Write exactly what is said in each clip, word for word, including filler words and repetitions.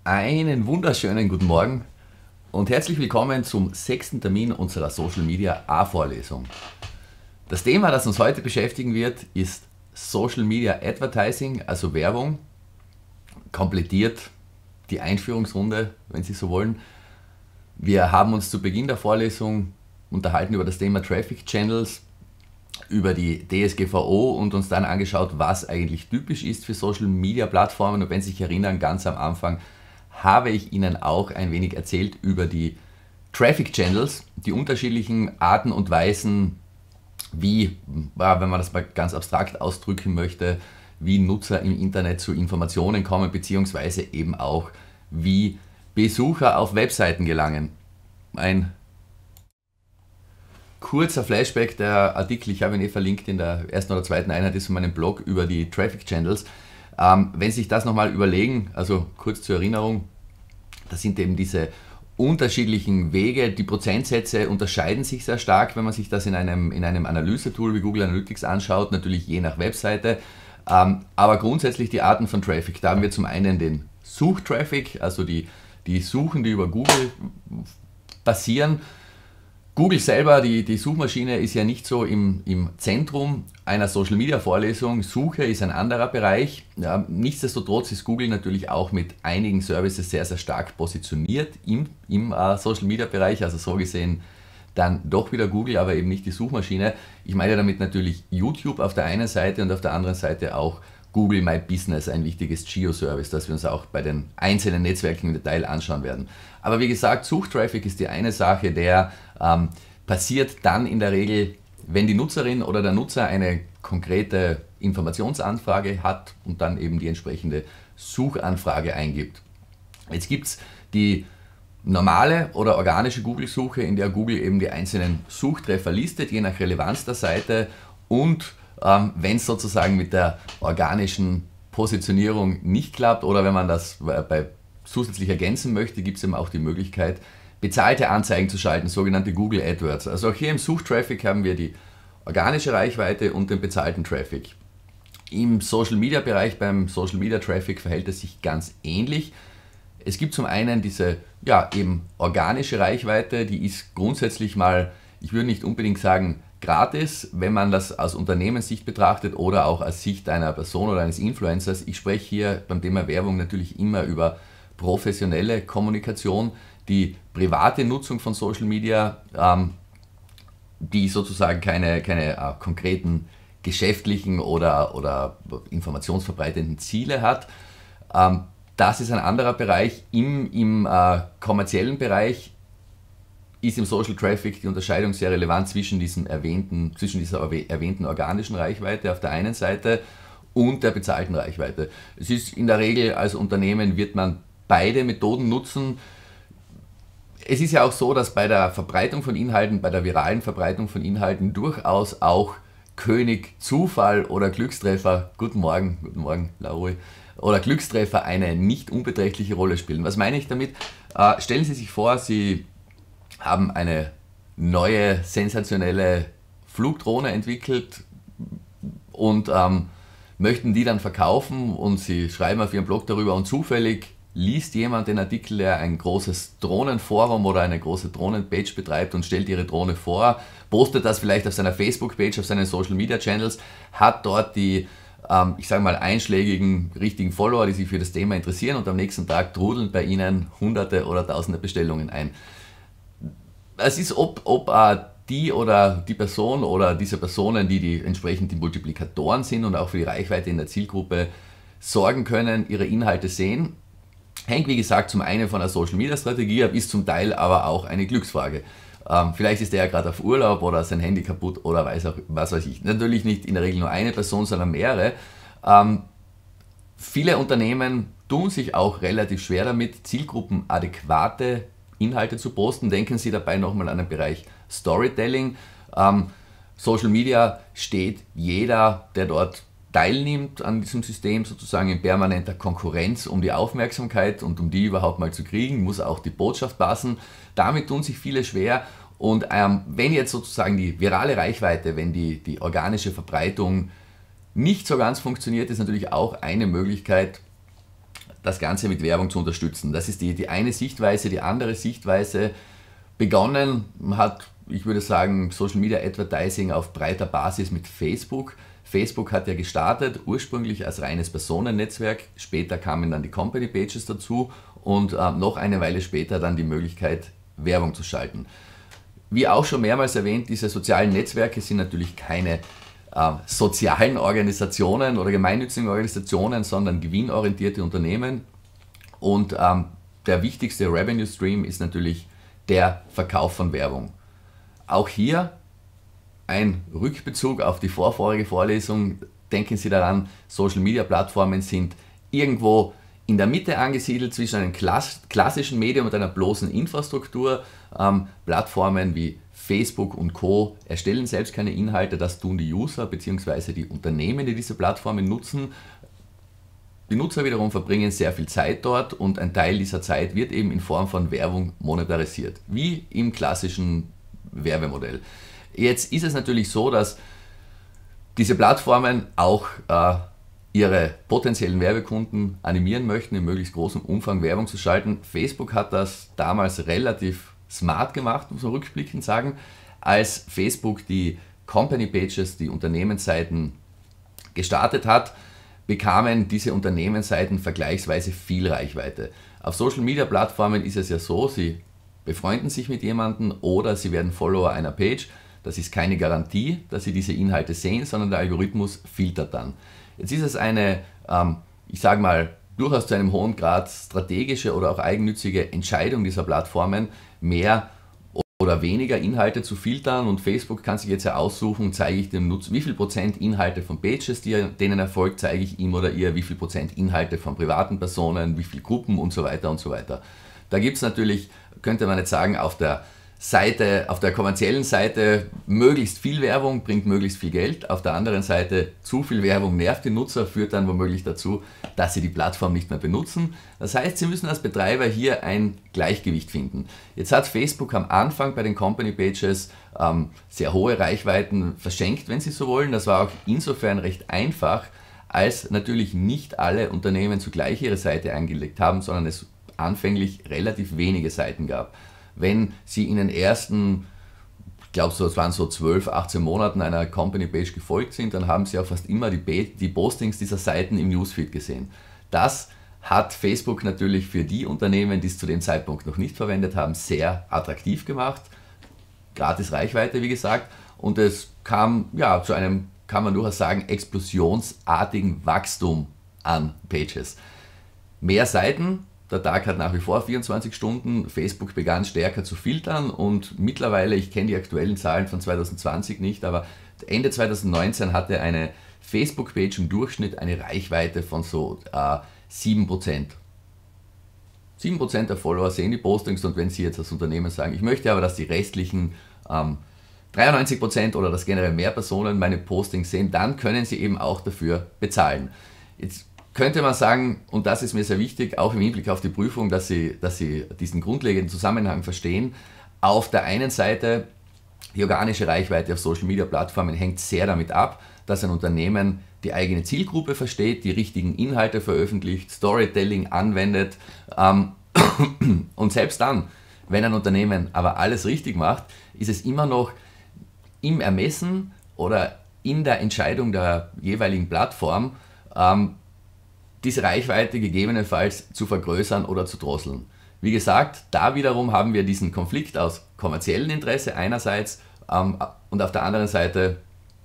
Einen wunderschönen guten Morgen und herzlich willkommen zum sechsten Termin unserer Social Media A-Vorlesung. Das Thema, das uns heute beschäftigen wird, ist Social Media Advertising, also Werbung, komplettiert die Einführungsrunde, wenn Sie so wollen. Wir haben uns zu Beginn der Vorlesung unterhalten über das Thema Traffic Channels, über die D S G V O und uns dann angeschaut, was eigentlich typisch ist für Social Media Plattformen. Und wenn Sie sich erinnern, ganz am Anfang habe ich Ihnen auch ein wenig erzählt über die Traffic Channels, die unterschiedlichen Arten und Weisen, wie, wenn man das mal ganz abstrakt ausdrücken möchte, wie Nutzer im Internet zu Informationen kommen, beziehungsweise eben auch, wie Besucher auf Webseiten gelangen. Ein kurzer Flashback, der Artikel, ich habe ihn eh verlinkt in der ersten oder zweiten Einheit, ist von meinem Blog über die Traffic Channels. Ähm, wenn Sie sich das nochmal überlegen, also kurz zur Erinnerung, das sind eben diese unterschiedlichen Wege, die Prozentsätze unterscheiden sich sehr stark, wenn man sich das in einem, in einem Analyse-Tool wie Google Analytics anschaut, natürlich je nach Webseite, ähm, aber grundsätzlich die Arten von Traffic. Da haben wir zum einen den Suchtraffic, also die, die Suchen, die über Google passieren. Google selber, die, die Suchmaschine, ist ja nicht so im, im Zentrum einer Social Media Vorlesung. Suche ist ein anderer Bereich. Ja, nichtsdestotrotz ist Google natürlich auch mit einigen Services sehr, sehr stark positioniert im, im uh, Social Media Bereich. Also so gesehen dann doch wieder Google, aber eben nicht die Suchmaschine. Ich meine damit natürlich YouTube auf der einen Seite und auf der anderen Seite auch Google My Business, ein wichtiges Geo-Service, das wir uns auch bei den einzelnen Netzwerken im Detail anschauen werden. Aber wie gesagt, Suchtraffic ist die eine Sache, der ähm, passiert dann in der Regel, wenn die Nutzerin oder der Nutzer eine konkrete Informationsanfrage hat und dann eben die entsprechende Suchanfrage eingibt. Jetzt gibt es die normale oder organische Google-Suche, in der Google eben die einzelnen Suchtreffer listet, je nach Relevanz der Seite, und ähm, wenn es sozusagen mit der organischen Positionierung nicht klappt oder wenn man das bei zusätzlich ergänzen möchte, gibt es eben auch die Möglichkeit, bezahlte Anzeigen zu schalten, sogenannte Google AdWords. Also auch hier im Suchtraffic haben wir die organische Reichweite und den bezahlten Traffic. Im Social Media Bereich, beim Social Media Traffic, verhält es sich ganz ähnlich. Es gibt zum einen diese ja, eben organische Reichweite, die ist grundsätzlich mal, ich würde nicht unbedingt sagen gratis, wenn man das aus Unternehmenssicht betrachtet oder auch aus Sicht einer Person oder eines Influencers. Ich spreche hier beim Thema Werbung natürlich immer über professionelle Kommunikation, die private Nutzung von Social Media, ähm, die sozusagen keine, keine äh, konkreten geschäftlichen oder, oder informationsverbreitenden Ziele hat. Ähm, das ist ein anderer Bereich. Im, im äh, kommerziellen Bereich ist im Social Traffic die Unterscheidung sehr relevant zwischen, diesem erwähnten, zwischen dieser erwähnten organischen Reichweite auf der einen Seite und der bezahlten Reichweite. Es ist in der Regel, als Unternehmen wird man beide Methoden nutzen. Es ist ja auch so, dass bei der Verbreitung von Inhalten, bei der viralen Verbreitung von Inhalten durchaus auch König Zufall oder Glückstreffer, guten Morgen, guten Morgen, Lauri, oder Glückstreffer eine nicht unbeträchtliche Rolle spielen. Was meine ich damit? Äh, stellen Sie sich vor, Sie haben eine neue, sensationelle Flugdrohne entwickelt und ähm, möchten die dann verkaufen und Sie schreiben auf Ihrem Blog darüber und zufällig liest jemand den Artikel, der ein großes Drohnenforum oder eine große Drohnenpage betreibt und stellt ihre Drohne vor, postet das vielleicht auf seiner Facebook-Page, auf seinen Social-Media-Channels, hat dort die, ähm, ich sage mal, einschlägigen, richtigen Follower, die sich für das Thema interessieren, und am nächsten Tag trudeln bei ihnen hunderte oder tausende Bestellungen ein. Es ist, ob, ob äh, die oder die Person oder diese Personen, die, die entsprechend die Multiplikatoren sind und auch für die Reichweite in der Zielgruppe sorgen können, ihre Inhalte sehen, hängt wie gesagt zum einen von der Social Media Strategie ab, ist zum Teil aber auch eine Glücksfrage. Ähm, vielleicht ist der ja gerade auf Urlaub oder sein Handy kaputt oder weiß auch, was weiß ich. Natürlich nicht in der Regel nur eine Person, sondern mehrere. Ähm, viele Unternehmen tun sich auch relativ schwer damit, zielgruppenadäquate Inhalte zu posten. Denken Sie dabei nochmal an den Bereich Storytelling. Ähm, Social Media steht jeder, der dort teilnimmt an diesem System, sozusagen in permanenter Konkurrenz um die Aufmerksamkeit, und um die überhaupt mal zu kriegen, muss auch die Botschaft passen. Damit tun sich viele schwer, und ähm, wenn jetzt sozusagen die virale Reichweite, wenn die, die organische Verbreitung nicht so ganz funktioniert, ist natürlich auch eine Möglichkeit, das Ganze mit Werbung zu unterstützen. Das ist die, die eine Sichtweise. Die andere Sichtweise, begonnen hat, ich würde sagen, Social Media Advertising auf breiter Basis mit Facebook. Facebook hat ja gestartet, ursprünglich als reines Personennetzwerk, später kamen dann die Company Pages dazu und äh, noch eine Weile später dann die Möglichkeit, Werbung zu schalten. Wie auch schon mehrmals erwähnt, diese sozialen Netzwerke sind natürlich keine äh, sozialen Organisationen oder gemeinnützigen Organisationen, sondern gewinnorientierte Unternehmen. Und ähm, der wichtigste Revenue Stream ist natürlich der Verkauf von Werbung. Auch hier ein Rückbezug auf die vorvorige Vorlesung. Denken Sie daran, Social Media Plattformen sind irgendwo in der Mitte angesiedelt zwischen einem klassischen Medium und einer bloßen Infrastruktur. Ähm, Plattformen wie Facebook und Co. erstellen selbst keine Inhalte, das tun die User bzw. die Unternehmen, die diese Plattformen nutzen. Die Nutzer wiederum verbringen sehr viel Zeit dort und ein Teil dieser Zeit wird eben in Form von Werbung monetarisiert, wie im klassischen Werbemodell. Jetzt ist es natürlich so, dass diese Plattformen auch äh, ihre potenziellen Werbekunden animieren möchten, in möglichst großem Umfang Werbung zu schalten. Facebook hat das damals relativ smart gemacht, muss man rückblickend sagen, als Facebook die Company Pages, die Unternehmensseiten gestartet hat, bekamen diese Unternehmensseiten vergleichsweise viel Reichweite. Auf Social Media Plattformen ist es ja so, sie befreunden sich mit jemandem oder sie werden Follower einer Page. Das ist keine Garantie, dass Sie diese Inhalte sehen, sondern der Algorithmus filtert dann. Jetzt ist es eine, ähm, ich sage mal, durchaus zu einem hohen Grad strategische oder auch eigennützige Entscheidung dieser Plattformen, mehr oder weniger Inhalte zu filtern, und Facebook kann sich jetzt ja aussuchen, zeige ich dem Nutzer, wie viel Prozent Inhalte von Pages, die er, denen er folgt, zeige ich ihm oder ihr, wie viel Prozent Inhalte von privaten Personen, wie viele Gruppen und so weiter und so weiter. Da gibt es natürlich, könnte man jetzt sagen, auf der Seite, auf der kommerziellen Seite möglichst viel Werbung bringt möglichst viel Geld, auf der anderen Seite zu viel Werbung nervt die Nutzer, führt dann womöglich dazu, dass sie die Plattform nicht mehr benutzen. Das heißt, Sie müssen als Betreiber hier ein Gleichgewicht finden. Jetzt hat Facebook am Anfang bei den Company Pages ähm, sehr hohe Reichweiten verschenkt, wenn Sie so wollen. Das war auch insofern recht einfach, als natürlich nicht alle Unternehmen zugleich ihre Seite eingelegt haben, sondern es anfänglich relativ wenige Seiten gab. Wenn Sie in den ersten, ich glaube, so, es waren so zwölf, achtzehn Monaten einer Company Page gefolgt sind, dann haben Sie auch fast immer die, die Postings dieser Seiten im Newsfeed gesehen. Das hat Facebook natürlich für die Unternehmen, die es zu dem Zeitpunkt noch nicht verwendet haben, sehr attraktiv gemacht. Gratis Reichweite, wie gesagt, und es kam ja zu einem, kann man durchaus sagen, explosionsartigen Wachstum an Pages. Mehr Seiten. Der Tag hat nach wie vor vierundzwanzig Stunden, Facebook begann stärker zu filtern und mittlerweile, ich kenne die aktuellen Zahlen von zwanzig zwanzig nicht, aber Ende zwanzig neunzehn hatte eine Facebook-Page im Durchschnitt eine Reichweite von so äh, sieben Prozent. sieben Prozent der Follower sehen die Postings, und wenn Sie jetzt als Unternehmen sagen, ich möchte aber, dass die restlichen ähm, dreiundneunzig Prozent oder dass generell mehr Personen meine Postings sehen, dann können Sie eben auch dafür bezahlen. Jetzt könnte man sagen, und das ist mir sehr wichtig, auch im Hinblick auf die Prüfung, dass Sie, dass Sie diesen grundlegenden Zusammenhang verstehen. Auf der einen Seite, die organische Reichweite auf Social Media Plattformen hängt sehr damit ab, dass ein Unternehmen die eigene Zielgruppe versteht, die richtigen Inhalte veröffentlicht, Storytelling anwendet. Ähm, und selbst dann, wenn ein Unternehmen aber alles richtig macht, ist es immer noch im Ermessen oder in der Entscheidung der jeweiligen Plattform, ähm, diese Reichweite gegebenenfalls zu vergrößern oder zu drosseln. Wie gesagt, da wiederum haben wir diesen Konflikt aus kommerziellem Interesse einerseits ähm, und auf der anderen Seite,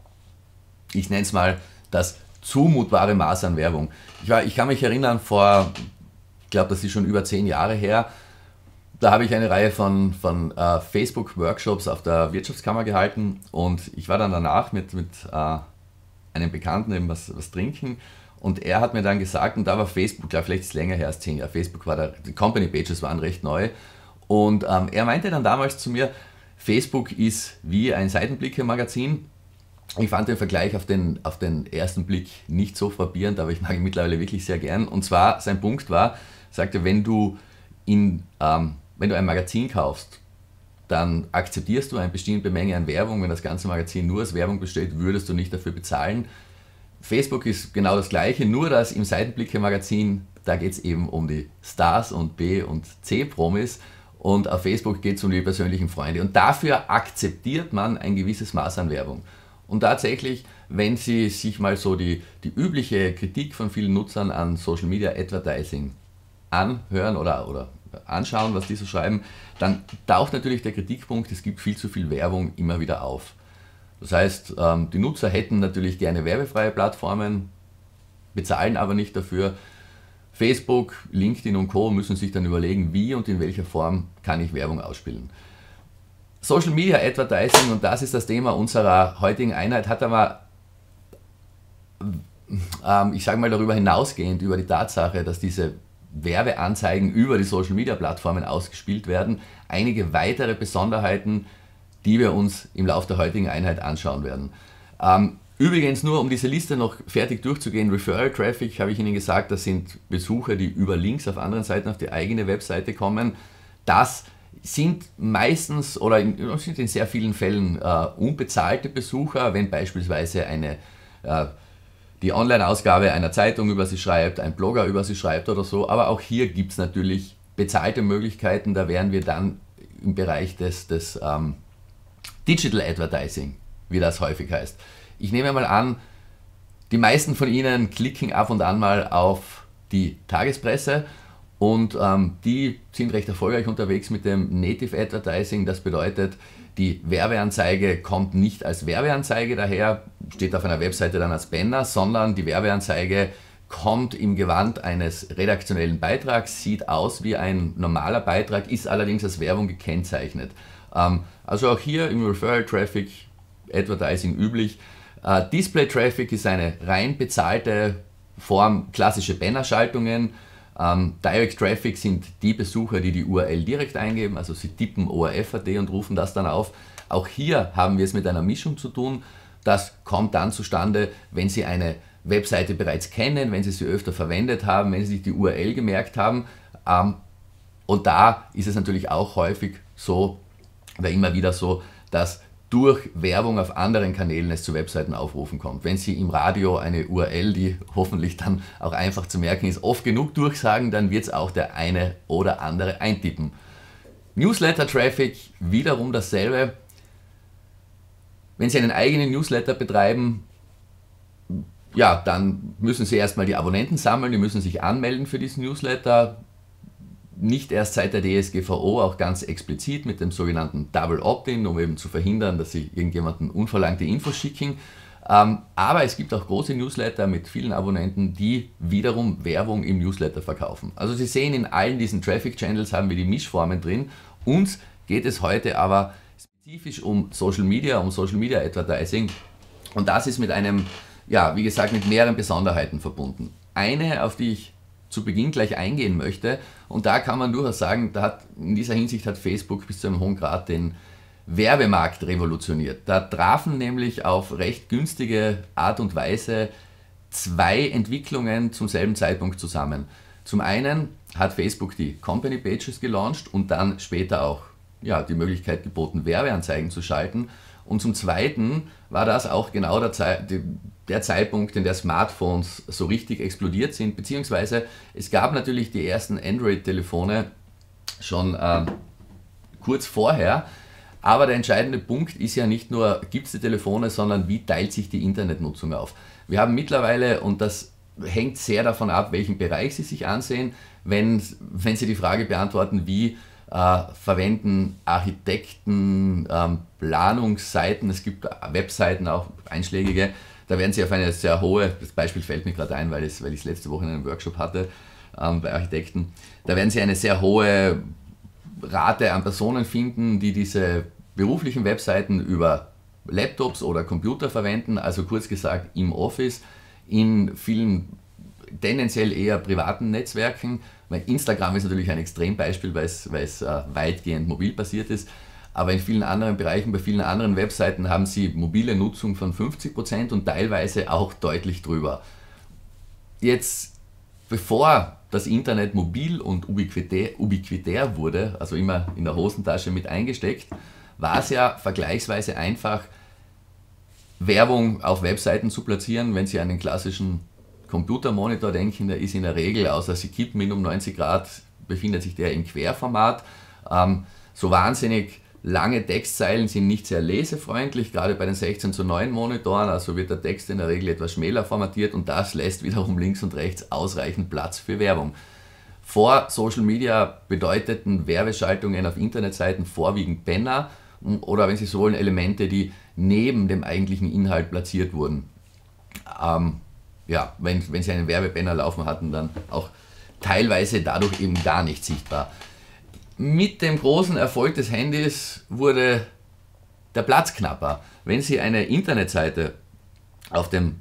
ich nenne es mal, das zumutbare Maß an Werbung. Ich, war, ich kann mich erinnern, vor, ich glaube, das ist schon über zehn Jahre her, da habe ich eine Reihe von, von äh, Facebook-Workshops auf der Wirtschaftskammer gehalten, und ich war dann danach mit, mit äh, einem Bekannten eben was, was trinken. Und er hat mir dann gesagt, und da war Facebook, glaube vielleicht ist es länger her als zehn Jahre, Facebook war da, die Company Pages waren recht neu. Und ähm, er meinte dann damals zu mir, Facebook ist wie ein Seitenblicke-Magazin. Ich fand den Vergleich auf den, auf den ersten Blick nicht so frappierend, aber ich mag ihn mittlerweile wirklich sehr gern. Und zwar, sein Punkt war, sagte, wenn du, in, ähm, wenn du ein Magazin kaufst, dann akzeptierst du eine bestimmte Menge an Werbung. Wenn das ganze Magazin nur aus Werbung besteht, würdest du nicht dafür bezahlen. Facebook ist genau das Gleiche, nur dass im Seitenblicke-Magazin da geht es eben um die Stars und B- und C-Promis und auf Facebook geht es um die persönlichen Freunde. Und dafür akzeptiert man ein gewisses Maß an Werbung. Und tatsächlich, wenn Sie sich mal so die, die übliche Kritik von vielen Nutzern an Social Media Advertising anhören oder, oder anschauen, was die so schreiben, dann taucht natürlich der Kritikpunkt, es gibt viel zu viel Werbung, immer wieder auf. Das heißt, die Nutzer hätten natürlich gerne werbefreie Plattformen, bezahlen aber nicht dafür. Facebook, LinkedIn und Co. müssen sich dann überlegen, wie und in welcher Form kann ich Werbung ausspielen. Social Media Advertising, und das ist das Thema unserer heutigen Einheit, hat aber, ähm, ich sage mal darüber hinausgehend, über die Tatsache, dass diese Werbeanzeigen über die Social Media Plattformen ausgespielt werden, einige weitere Besonderheiten, die wir uns im Laufe der heutigen Einheit anschauen werden. Ähm, übrigens, nur um diese Liste noch fertig durchzugehen, Referral Traffic, habe ich Ihnen gesagt, das sind Besucher, die über Links auf anderen Seiten auf die eigene Webseite kommen. Das sind meistens oder in, sind in sehr vielen Fällen äh, unbezahlte Besucher, wenn beispielsweise eine, äh, die Online-Ausgabe einer Zeitung über sie schreibt, ein Blogger über sie schreibt oder so. Aber auch hier gibt es natürlich bezahlte Möglichkeiten, da wären wir dann im Bereich des, des ähm, Digital Advertising, wie das häufig heißt. Ich nehme mal an, die meisten von Ihnen klicken ab und an mal auf die Tagespresse. Und ähm, die sind recht erfolgreich unterwegs mit dem Native Advertising. Das bedeutet, die Werbeanzeige kommt nicht als Werbeanzeige daher, steht auf einer Webseite dann als Banner, sondern die Werbeanzeige kommt im Gewand eines redaktionellen Beitrags, sieht aus wie ein normaler Beitrag, ist allerdings als Werbung gekennzeichnet. Ähm, also auch hier im Referral Traffic Advertising üblich. Äh, Display Traffic ist eine rein bezahlte Form, klassische Bannerschaltungen. Ähm, Direct Traffic sind die Besucher, die die U R L direkt eingeben, also sie tippen O R F punkt A T und rufen das dann auf. Auch hier haben wir es mit einer Mischung zu tun. Das kommt dann zustande, wenn Sie eine Webseite bereits kennen, wenn Sie sie öfter verwendet haben, wenn Sie sich die U R L gemerkt haben. Ähm, und da ist es natürlich auch häufig so, oder immer wieder so, dass durch Werbung auf anderen Kanälen es zu Webseitenaufrufen kommt. Wenn Sie im Radio eine U R L, die hoffentlich dann auch einfach zu merken ist, oft genug durchsagen, dann wird es auch der eine oder andere eintippen. Newsletter-Traffic, wiederum dasselbe. Wenn Sie einen eigenen Newsletter betreiben, ja, dann müssen Sie erstmal die Abonnenten sammeln, die müssen sich anmelden für diesen Newsletter. Nicht erst seit der D S G V O, auch ganz explizit mit dem sogenannten Double Opt-in, um eben zu verhindern, dass Sie irgendjemanden unverlangte Infos schicken. Ähm, aber es gibt auch große Newsletter mit vielen Abonnenten, die wiederum Werbung im Newsletter verkaufen. Also Sie sehen, in allen diesen Traffic Channels haben wir die Mischformen drin. Uns geht es heute aber spezifisch um Social Media, um Social Media Advertising. Und das ist mit einem, ja, wie gesagt, mit mehreren Besonderheiten verbunden. Eine, auf die ich zu Beginn gleich eingehen möchte, und da kann man durchaus sagen, da hat, in dieser Hinsicht hat Facebook bis zu einem hohen Grad den Werbemarkt revolutioniert. Da trafen nämlich auf recht günstige Art und Weise zwei Entwicklungen zum selben Zeitpunkt zusammen. Zum einen hat Facebook die Company Pages gelauncht und dann später auch ja, die Möglichkeit geboten, Werbeanzeigen zu schalten. Und zum Zweiten war das auch genau der, Ze der Zeitpunkt, in der Smartphones so richtig explodiert sind, beziehungsweise es gab natürlich die ersten Android-Telefone schon äh, kurz vorher, aber der entscheidende Punkt ist ja nicht nur, gibt es die Telefone, sondern wie teilt sich die Internetnutzung auf. Wir haben mittlerweile, und das hängt sehr davon ab, welchen Bereich Sie sich ansehen, wenn, wenn Sie die Frage beantworten, wie Äh, verwenden Architekten, ähm, Planungsseiten, es gibt Webseiten auch einschlägige, da werden Sie auf eine sehr hohe, das Beispiel fällt mir gerade ein, weil ich es weil letzte Woche in einem Workshop hatte ähm, bei Architekten, da werden Sie eine sehr hohe Rate an Personen finden, die diese beruflichen Webseiten über Laptops oder Computer verwenden, also kurz gesagt im Office, in vielen tendenziell eher privaten Netzwerken. Instagram ist natürlich ein Extrembeispiel, weil es, weil es äh, weitgehend mobil basiert ist, aber in vielen anderen Bereichen, bei vielen anderen Webseiten haben Sie mobile Nutzung von fünfzig Prozent und teilweise auch deutlich drüber. Jetzt, bevor das Internet mobil und ubiquitär, ubiquitär wurde, also immer in der Hosentasche mit eingesteckt, war es ja vergleichsweise einfach, Werbung auf Webseiten zu platzieren, wenn Sie einen klassischen Computermonitor denken, der ist in der Regel, außer Sie kippen ihn um neunzig Grad, befindet sich der im Querformat. Ähm, so wahnsinnig lange Textzeilen sind nicht sehr lesefreundlich, gerade bei den sechzehn zu neun Monitoren, also wird der Text in der Regel etwas schmäler formatiert und das lässt wiederum links und rechts ausreichend Platz für Werbung. Vor Social Media bedeuteten Werbeschaltungen auf Internetseiten vorwiegend Banner oder, wenn Sie so wollen, Elemente, die neben dem eigentlichen Inhalt platziert wurden. Ähm, ja, wenn, wenn Sie einen Werbebanner laufen hatten, dann auch teilweise dadurch eben gar nicht sichtbar. Mit dem großen Erfolg des Handys wurde der Platz knapper. Wenn Sie eine Internetseite auf dem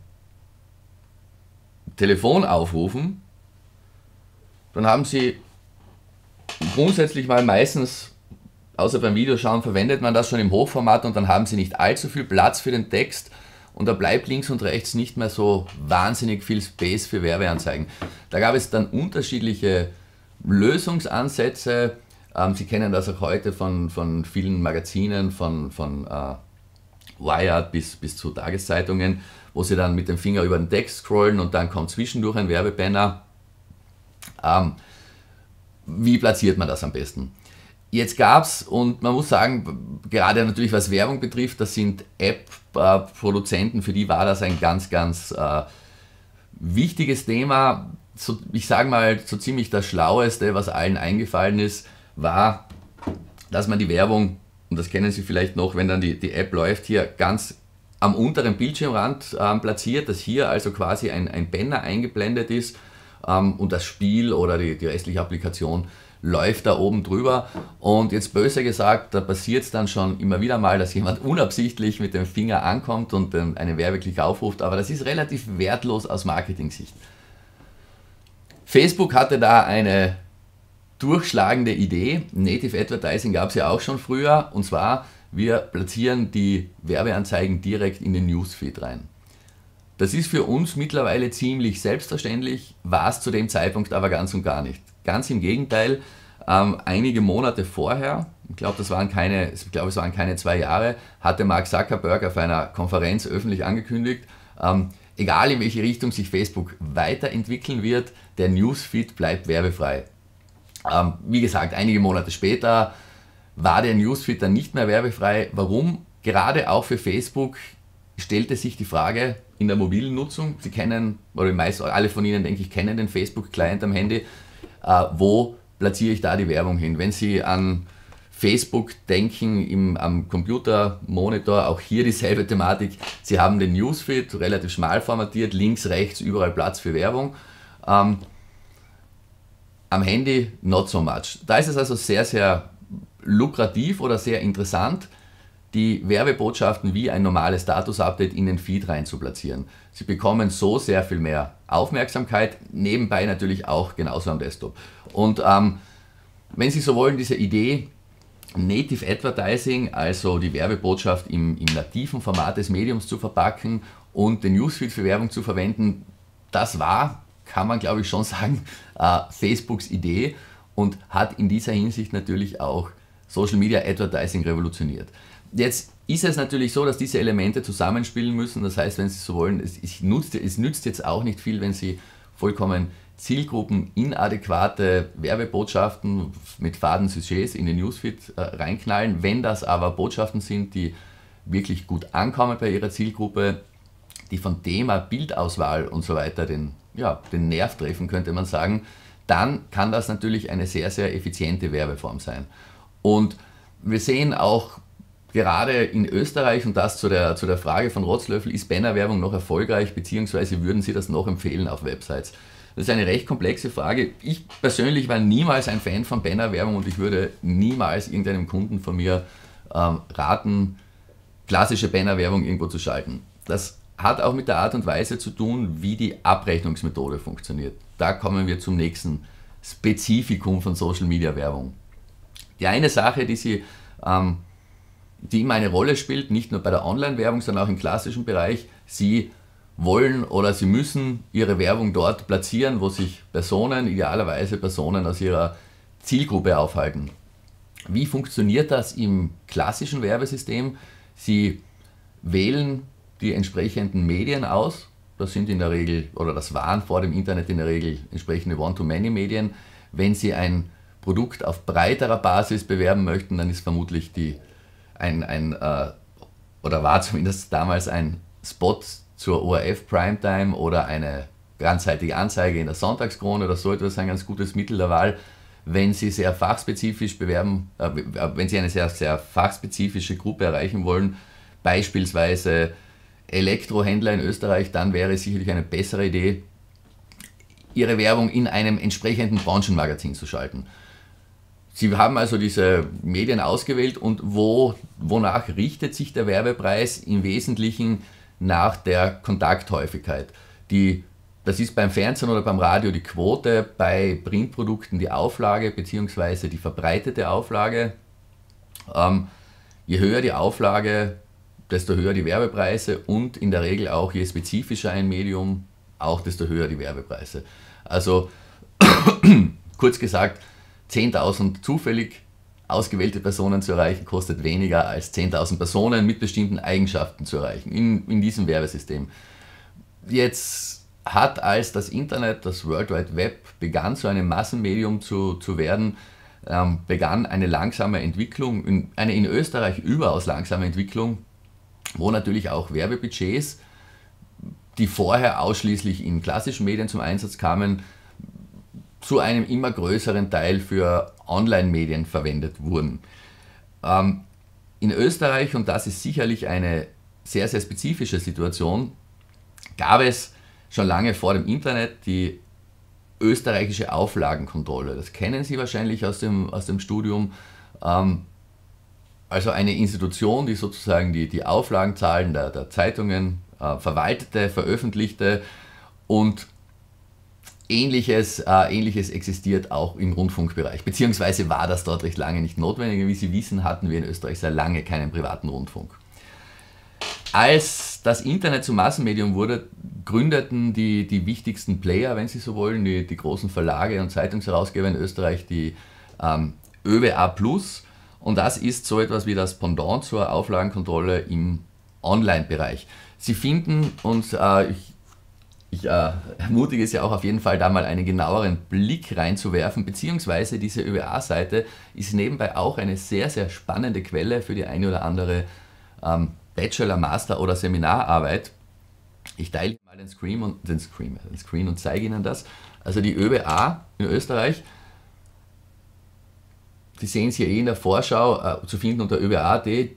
Telefon aufrufen, dann haben Sie grundsätzlich mal meistens, außer beim Videoschauen, verwendet man das schon im Hochformat und dann haben Sie nicht allzu viel Platz für den Text und da bleibt links und rechts nicht mehr so wahnsinnig viel Space für Werbeanzeigen. Da gab es dann unterschiedliche Lösungsansätze. Ähm, Sie kennen das auch heute von, von vielen Magazinen, von, von äh, Wired bis, bis zu Tageszeitungen, wo Sie dann mit dem Finger über den Text scrollen und dann kommt zwischendurch ein Werbebanner. Ähm, wie platziert man das am besten? Jetzt gab es, und man muss sagen, gerade natürlich was Werbung betrifft, das sind App-Produzenten, für die war das ein ganz, ganz äh, wichtiges Thema. So, ich sage mal, so ziemlich das Schlaueste, was allen eingefallen ist, war, dass man die Werbung, und das kennen Sie vielleicht noch, wenn dann die, die App läuft, hier ganz am unteren Bildschirmrand äh, platziert, dass hier also quasi ein, ein Banner eingeblendet ist ähm, und das Spiel oder die, die restliche Applikation läuft da oben drüber. Und jetzt böse gesagt, da passiert es dann schon immer wieder mal, dass jemand unabsichtlich mit dem Finger ankommt und ähm, einen Werbeklick aufruft, aber das ist relativ wertlos aus Marketing-Sicht. Facebook hatte da eine durchschlagende Idee. Native Advertising gab es ja auch schon früher, und zwar, wir platzieren die Werbeanzeigen direkt in den Newsfeed rein. Das ist für uns mittlerweile ziemlich selbstverständlich, war es zu dem Zeitpunkt aber ganz und gar nicht. Ganz im Gegenteil, ähm, einige Monate vorher, ich glaube, das waren keine, ich glaube, es waren keine zwei Jahre, hatte Mark Zuckerberg auf einer Konferenz öffentlich angekündigt, ähm, egal in welche Richtung sich Facebook weiterentwickeln wird, der Newsfeed bleibt werbefrei. Ähm, wie gesagt, einige Monate später war der Newsfeed dann nicht mehr werbefrei. Warum? Gerade auch für Facebook stellte sich die Frage in der mobilen Nutzung, Sie kennen, oder meist alle von Ihnen, denke ich, kennen den Facebook-Client am Handy, äh, wo platziere ich da die Werbung hin? Wenn Sie an Facebook denken, im, am Computermonitor, auch hier dieselbe Thematik, Sie haben den Newsfeed relativ schmal formatiert, links, rechts, überall Platz für Werbung. Ähm, Am Handy not so much. Da ist es also sehr, sehr lukrativ oder sehr interessant, die Werbebotschaften wie ein normales Status-Update in den Feed rein zu platzieren. Sie bekommen so sehr viel mehr Aufmerksamkeit, nebenbei natürlich auch genauso am Desktop. Und ähm, wenn Sie so wollen, diese Idee Native Advertising, also die Werbebotschaft im, im nativen Format des Mediums zu verpacken und den Newsfeed für Werbung zu verwenden, das war, kann man glaube ich schon sagen, äh, Facebooks Idee und hat in dieser Hinsicht natürlich auch Social Media Advertising revolutioniert. Jetzt ist es natürlich so, dass diese Elemente zusammenspielen müssen. Das heißt, wenn Sie so wollen, es, es, nutzt, es nützt jetzt auch nicht viel, wenn Sie vollkommen zielgruppeninadäquate Werbebotschaften mit faden Sujets in den Newsfeed äh, reinknallen. Wenn das aber Botschaften sind, die wirklich gut ankommen bei Ihrer Zielgruppe, die von Thema, Bildauswahl und so weiter den, ja, den Nerv treffen, könnte man sagen, dann kann das natürlich eine sehr, sehr effiziente Werbeform sein. Und wir sehen auch gerade in Österreich, und das zu der, zu der Frage von Rotzlöffel, ist Bannerwerbung noch erfolgreich, beziehungsweise würden Sie das noch empfehlen auf Websites? Das ist eine recht komplexe Frage. Ich persönlich war niemals ein Fan von Bannerwerbung und ich würde niemals irgendeinem Kunden von mir ähm, raten, klassische Bannerwerbung irgendwo zu schalten. Das hat auch mit der Art und Weise zu tun, wie die Abrechnungsmethode funktioniert. Da kommen wir zum nächsten Spezifikum von Social Media Werbung. Die eine Sache, die, Sie, ähm, die immer eine Rolle spielt, nicht nur bei der Online-Werbung, sondern auch im klassischen Bereich, Sie wollen oder Sie müssen Ihre Werbung dort platzieren, wo sich Personen, idealerweise Personen aus Ihrer Zielgruppe aufhalten. Wie funktioniert das im klassischen Werbesystem? Sie wählen die entsprechenden Medien aus, das sind in der Regel, oder das waren vor dem Internet in der Regel entsprechende One-to-Many-Medien. Wenn Sie ein Produkt auf breiterer Basis bewerben möchten, dann ist vermutlich die, ein, ein äh, oder war zumindest damals ein Spot zur O R F Primetime oder eine ganzseitige Anzeige in der Sonntagskrone oder so etwas ein ganz gutes Mittel der Wahl. Wenn Sie sehr fachspezifisch bewerben, äh, wenn Sie eine sehr, sehr fachspezifische Gruppe erreichen wollen, beispielsweise Elektrohändler in Österreich, dann wäre es sicherlich eine bessere Idee, Ihre Werbung in einem entsprechenden Branchenmagazin zu schalten. Sie haben also diese Medien ausgewählt und wo, wonach richtet sich der Werbepreis? Im Wesentlichen nach der Kontakthäufigkeit. Die, das ist beim Fernsehen oder beim Radio die Quote, bei Printprodukten die Auflage bzw. die verbreitete Auflage. Ähm, je höher die Auflage, desto höher die Werbepreise und in der Regel auch je spezifischer ein Medium, auch desto höher die Werbepreise. Also kurz gesagt, zehntausend zufällig ausgewählte Personen zu erreichen, kostet weniger als zehntausend Personen mit bestimmten Eigenschaften zu erreichen in, in diesem Werbesystem. Jetzt hat, als das Internet, das World Wide Web begann, zu einem Massenmedium zu, zu werden, ähm, begann eine langsame Entwicklung, eine in Österreich überaus langsame Entwicklung, wo natürlich auch Werbebudgets, die vorher ausschließlich in klassischen Medien zum Einsatz kamen, zu einem immer größeren Teil für Online-Medien verwendet wurden. Ähm, in Österreich, und das ist sicherlich eine sehr, sehr spezifische Situation, gab es schon lange vor dem Internet die österreichische Auflagenkontrolle. Das kennen Sie wahrscheinlich aus dem, aus dem Studium. Ähm, also eine Institution, die sozusagen die, die Auflagenzahlen der, der Zeitungen äh, verwaltete, veröffentlichte, und Ähnliches, äh, Ähnliches existiert auch im Rundfunkbereich, beziehungsweise war das dort recht lange nicht notwendig. Wie Sie wissen, hatten wir in Österreich sehr lange keinen privaten Rundfunk. Als das Internet zum Massenmedium wurde, gründeten die, die wichtigsten Player, wenn Sie so wollen, die, die großen Verlage und Zeitungsherausgeber in Österreich, die ähm, Ö W A Plus, und das ist so etwas wie das Pendant zur Auflagenkontrolle im Online-Bereich. Sie finden, und äh, ich Ich äh, ermutige Sie auch auf jeden Fall, da mal einen genaueren Blick reinzuwerfen, beziehungsweise diese Ö W A-Seite ist nebenbei auch eine sehr, sehr spannende Quelle für die eine oder andere ähm, Bachelor-, Master- oder Seminararbeit. Ich teile mal den Screen und, den Screen, den Screen und zeige Ihnen das. Also die Ö W A in Österreich, Sie sehen es hier eh in der Vorschau, äh, zu finden unter ö w a punkt d.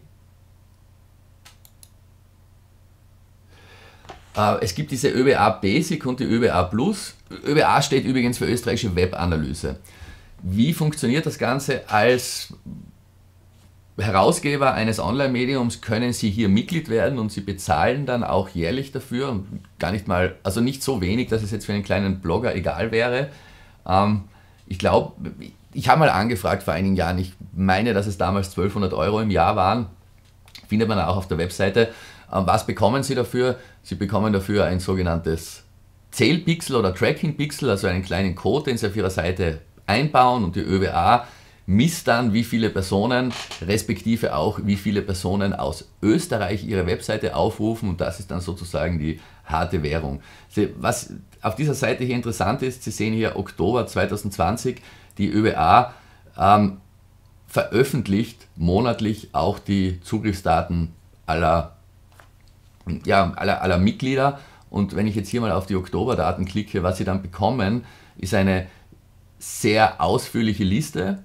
Es gibt diese Ö W A Basic und die Ö W A Plus. Ö W A steht übrigens für österreichische Webanalyse. Wie funktioniert das Ganze? Als Herausgeber eines Online-Mediums können Sie hier Mitglied werden und Sie bezahlen dann auch jährlich dafür. Gar nicht mal, also nicht so wenig, dass es jetzt für einen kleinen Blogger egal wäre. Ich glaube, ich habe mal angefragt vor einigen Jahren, ich meine, dass es damals zwölfhundert Euro im Jahr waren. Findet man auch auf der Webseite. Was bekommen Sie dafür? Sie bekommen dafür ein sogenanntes Zählpixel oder Tracking-Pixel, also einen kleinen Code, den Sie auf Ihrer Seite einbauen, und die Ö W A misst dann, wie viele Personen, respektive auch wie viele Personen aus Österreich Ihre Webseite aufrufen, und das ist dann sozusagen die harte Währung. Sie, was auf dieser Seite hier interessant ist, Sie sehen hier Oktober zweitausendzwanzig, die Ö W A ähm, veröffentlicht monatlich auch die Zugriffsdaten aller Ja, aller, aller Mitglieder, und wenn ich jetzt hier mal auf die Oktoberdaten klicke, was Sie dann bekommen, ist eine sehr ausführliche Liste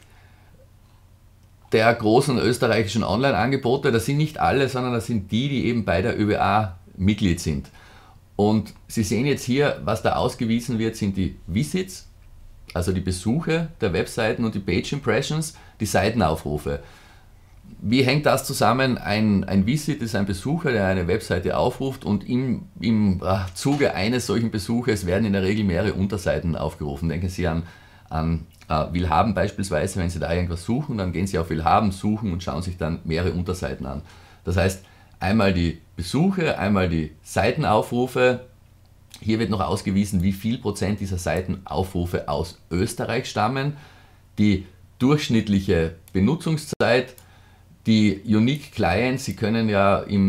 der großen österreichischen Online-Angebote. Das sind nicht alle, sondern das sind die, die eben bei der Ö W A Mitglied sind. Und Sie sehen jetzt hier, was da ausgewiesen wird, sind die Visits, also die Besuche der Webseiten, und die Page Impressions, die Seitenaufrufe. Wie hängt das zusammen? Ein, ein Visit ist ein Besucher, der eine Webseite aufruft, und im, im Zuge eines solchen Besuches werden in der Regel mehrere Unterseiten aufgerufen. Denken Sie an, an äh, Willhaben beispielsweise. Wenn Sie da irgendwas suchen, dann gehen Sie auf Willhaben, suchen und schauen sich dann mehrere Unterseiten an. Das heißt, einmal die Besuche, einmal die Seitenaufrufe. Hier wird noch ausgewiesen, wie viel Prozent dieser Seitenaufrufe aus Österreich stammen, die durchschnittliche Benutzungszeit, die Unique Clients. Sie können ja im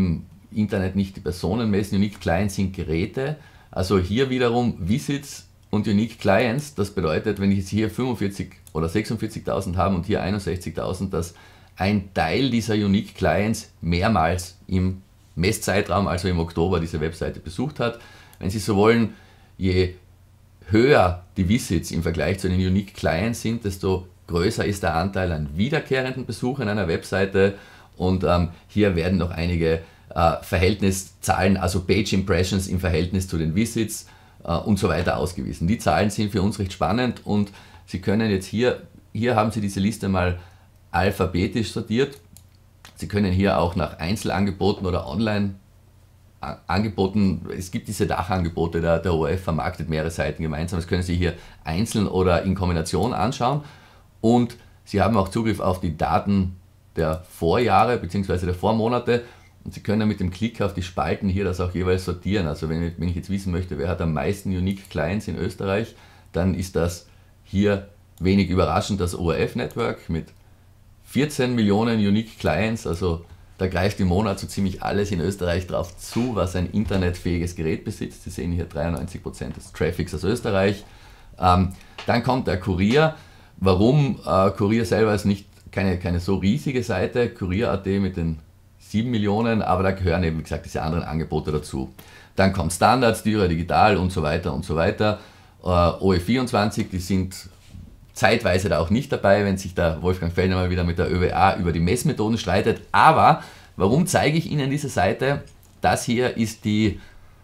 Internet nicht die Personen messen, Unique Clients sind Geräte. Also hier wiederum Visits und Unique Clients, das bedeutet, wenn ich jetzt hier fünfundvierzig oder sechsundvierzigtausend habe und hier einundsechzigtausend, dass ein Teil dieser Unique Clients mehrmals im Messzeitraum, also im Oktober, diese Webseite besucht hat. Wenn Sie so wollen, je höher die Visits im Vergleich zu den Unique Clients sind, desto größer ist der Anteil an wiederkehrenden Besuchern einer Webseite, und ähm, hier werden noch einige äh, Verhältniszahlen, also Page Impressions im Verhältnis zu den Visits äh, und so weiter ausgewiesen. Die Zahlen sind für uns recht spannend, und Sie können jetzt hier, hier haben Sie diese Liste mal alphabetisch sortiert. Sie können hier auch nach Einzelangeboten oder Online Angeboten, es gibt diese Dachangebote, der, der O R F vermarktet mehrere Seiten gemeinsam, das können Sie hier einzeln oder in Kombination anschauen, und Sie haben auch Zugriff auf die Daten der Vorjahre bzw. der Vormonate, und Sie können mit dem Klick auf die Spalten hier das auch jeweils sortieren. Also wenn, wenn ich jetzt wissen möchte, wer hat am meisten Unique Clients in Österreich, dann ist das hier wenig überraschend das O R F-Network mit vierzehn Millionen Unique Clients, also da greift im Monat so ziemlich alles in Österreich drauf zu, was ein internetfähiges Gerät besitzt. Sie sehen hier dreiundneunzig Prozent des Traffics aus Österreich. Ähm, dann kommt der Kurier. Warum? Äh, Kurier selber ist nicht keine, keine so riesige Seite, Kurier Punkt at mit den sieben Millionen, aber da gehören eben, wie gesagt, diese anderen Angebote dazu. Dann kommt Standards, Dürer Digital und so weiter und so weiter. Äh, O E vierundzwanzig, die sind zeitweise da auch nicht dabei, wenn sich der Wolfgang Fellner mal wieder mit der Ö W A über die Messmethoden streitet. Aber warum zeige ich Ihnen diese Seite? Das hier ist die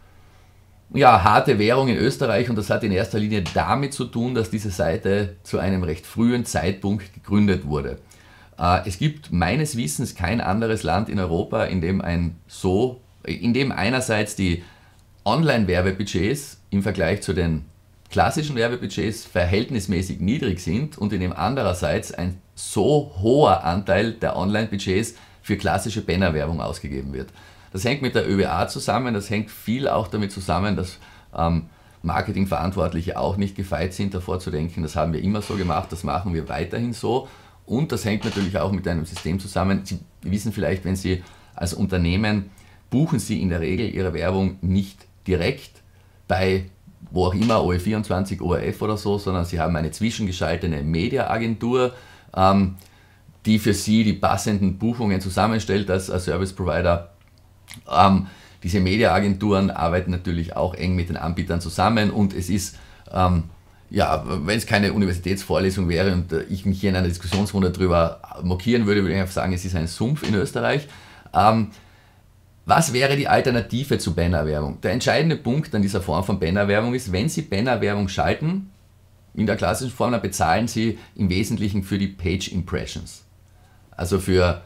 ja, harte Währung in Österreich, und das hat in erster Linie damit zu tun, dass diese Seite zu einem recht frühen Zeitpunkt gegründet wurde. Äh, es gibt meines Wissens kein anderes Land in Europa, in dem ein so, in dem einerseits die Online-Werbebudgets im Vergleich zu den klassischen Werbebudgets verhältnismäßig niedrig sind und in dem andererseits ein so hoher Anteil der Online-Budgets für klassische Bannerwerbung ausgegeben wird. Das hängt mit der Ö W A zusammen, das hängt viel auch damit zusammen, dass ähm, Marketingverantwortliche auch nicht gefeit sind, davor zu denken, das haben wir immer so gemacht, das machen wir weiterhin so, und das hängt natürlich auch mit einem System zusammen. Sie wissen vielleicht, wenn Sie als Unternehmen buchen Sie in der Regel Ihre Werbung nicht direkt bei wo auch immer, O E vierundzwanzig, O R F oder so, sondern Sie haben eine zwischengeschaltete Media-Agentur, ähm, die für Sie die passenden Buchungen zusammenstellt als, als Service Provider. Ähm, diese Media-Agenturen arbeiten natürlich auch eng mit den Anbietern zusammen, und es ist, ähm, ja, wenn es keine Universitätsvorlesung wäre und äh, ich mich hier in einer Diskussionsrunde darüber mokieren würde, würde ich einfach sagen, es ist ein Sumpf in Österreich. Ähm, Was wäre die Alternative zu Bannerwerbung? Der entscheidende Punkt an dieser Form von Bannerwerbung ist, wenn Sie Bannerwerbung schalten, in der klassischen Form, dann bezahlen Sie im Wesentlichen für die Page Impressions. Also für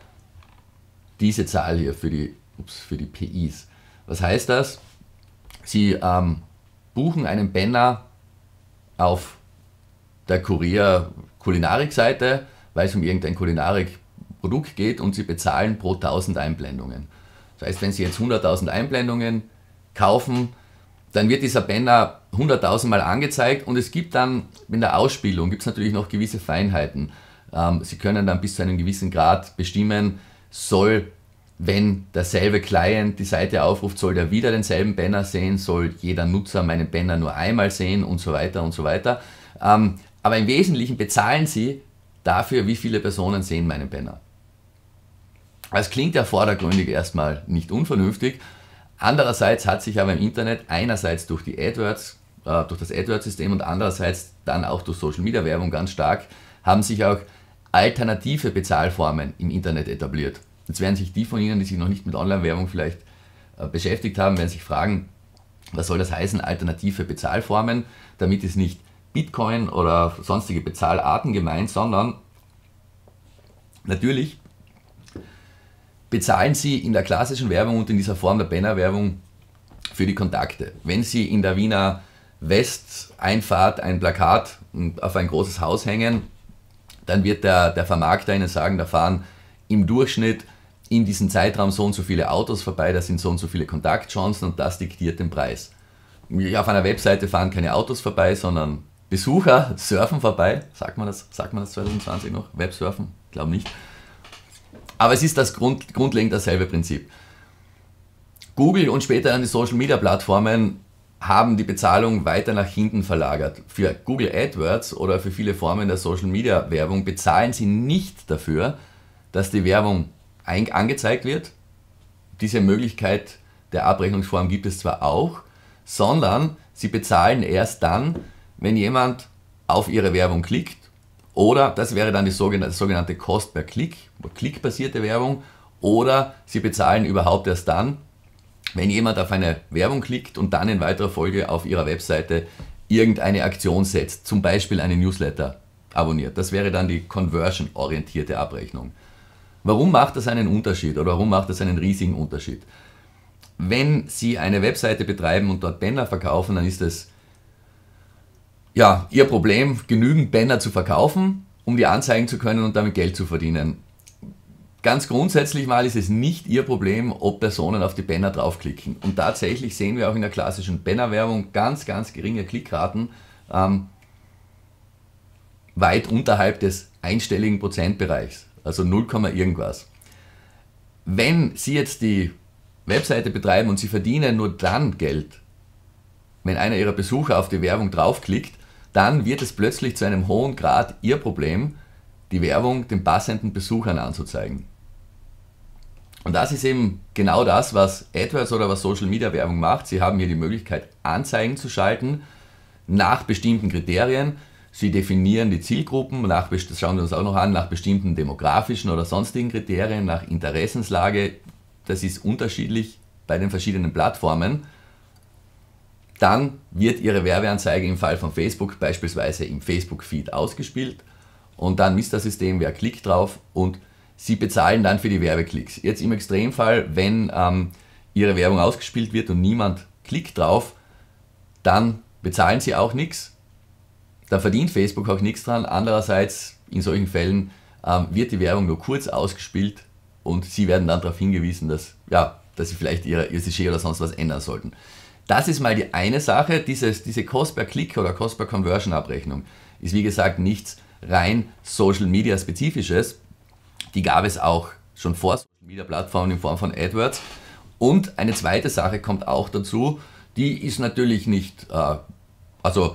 diese Zahl hier, für die, ups, für die P Is. Was heißt das? Sie ähm, buchen einen Banner auf der Kurier Kulinarik-Seite, weil es um irgendein Kulinarik-Produkt geht, und Sie bezahlen pro tausend Einblendungen. Das heißt, wenn Sie jetzt hunderttausend Einblendungen kaufen, dann wird dieser Banner hunderttausend Mal angezeigt, und es gibt dann in der Ausspielung gibt es natürlich noch gewisse Feinheiten. Ähm, Sie können dann bis zu einem gewissen Grad bestimmen, soll, wenn derselbe Client die Seite aufruft, soll der wieder denselben Banner sehen, soll jeder Nutzer meinen Banner nur einmal sehen und so weiter und so weiter. Ähm, aber im Wesentlichen bezahlen Sie dafür, wie viele Personen sehen meinen Banner. Das klingt ja vordergründig erstmal nicht unvernünftig. Andererseits hat sich aber im Internet einerseits durch die AdWords, äh, durch das AdWords-System und andererseits dann auch durch Social-Media-Werbung ganz stark, haben sich auch alternative Bezahlformen im Internet etabliert. Jetzt werden sich die von Ihnen, die sich noch nicht mit Online-Werbung vielleicht äh, beschäftigt haben, werden sich fragen, was soll das heißen, alternative Bezahlformen? Damit ist nicht Bitcoin oder sonstige Bezahlarten gemeint, sondern natürlich bezahlen Sie in der klassischen Werbung und in dieser Form der Bannerwerbung für die Kontakte. Wenn Sie in der Wiener Westeinfahrt ein Plakat auf ein großes Haus hängen, dann wird der, der Vermarkter Ihnen sagen, da fahren im Durchschnitt in diesem Zeitraum so und so viele Autos vorbei, da sind so und so viele Kontaktchancen, und das diktiert den Preis. Auf einer Webseite fahren keine Autos vorbei, sondern Besucher surfen vorbei. Sagt man das, sagt man das zwanzig zwanzig noch? Websurfen? Ich glaube nicht. Aber es ist das Grund, grundlegend dasselbe Prinzip. Google und später dann die Social Media Plattformen haben die Bezahlung weiter nach hinten verlagert. Für Google AdWords oder für viele Formen der Social Media Werbung bezahlen sie nicht dafür, dass die Werbung angezeigt wird. Diese Möglichkeit der Abrechnungsform gibt es zwar auch, sondern sie bezahlen erst dann, wenn jemand auf ihre Werbung klickt, oder das wäre dann die sogenannte, sogenannte Cost per Klick, klickbasierte Werbung, oder sie bezahlen überhaupt erst dann, wenn jemand auf eine Werbung klickt und dann in weiterer Folge auf ihrer Webseite irgendeine Aktion setzt, zum Beispiel eine Newsletter abonniert. Das wäre dann die conversion-orientierte Abrechnung. Warum macht das einen Unterschied oder warum macht das einen riesigen Unterschied? Wenn Sie eine Webseite betreiben und dort Banner verkaufen, dann ist es ja Ihr Problem, genügend Banner zu verkaufen, um die anzeigen zu können und damit Geld zu verdienen. Ganz grundsätzlich mal ist es nicht Ihr Problem, ob Personen auf die Banner draufklicken. Und tatsächlich sehen wir auch in der klassischen Bannerwerbung ganz, ganz geringe Klickraten, ähm, weit unterhalb des einstelligen Prozentbereichs, also null, irgendwas. Wenn Sie jetzt die Webseite betreiben und Sie verdienen nur dann Geld, wenn einer Ihrer Besucher auf die Werbung draufklickt, dann wird es plötzlich zu einem hohen Grad Ihr Problem, die Werbung den passenden Besuchern anzuzeigen. Und das ist eben genau das, was AdWords oder was Social Media Werbung macht. Sie haben hier die Möglichkeit, Anzeigen zu schalten nach bestimmten Kriterien. Sie definieren die Zielgruppen, nach, das schauen wir uns auch noch an, nach bestimmten demografischen oder sonstigen Kriterien, nach Interessenslage. Das ist unterschiedlich bei den verschiedenen Plattformen. Dann wird Ihre Werbeanzeige im Fall von Facebook beispielsweise im Facebook-Feed ausgespielt und dann misst das System, wer klickt drauf und Sie bezahlen dann für die Werbeklicks. Jetzt im Extremfall, wenn ähm, Ihre Werbung ausgespielt wird und niemand klickt drauf, dann bezahlen Sie auch nichts. Da verdient Facebook auch nichts dran. Andererseits, in solchen Fällen ähm, wird die Werbung nur kurz ausgespielt und Sie werden dann darauf hingewiesen, dass, ja, dass Sie vielleicht Ihr, Ihr Sujet oder sonst was ändern sollten. Das ist mal die eine Sache. Dieses, diese Cost per Klick oder Cost per Conversion Abrechnung ist wie gesagt nichts rein Social Media Spezifisches. Die gab es auch schon vor Social Media Plattformen in Form von AdWords. Und eine zweite Sache kommt auch dazu, die ist natürlich nicht, äh, also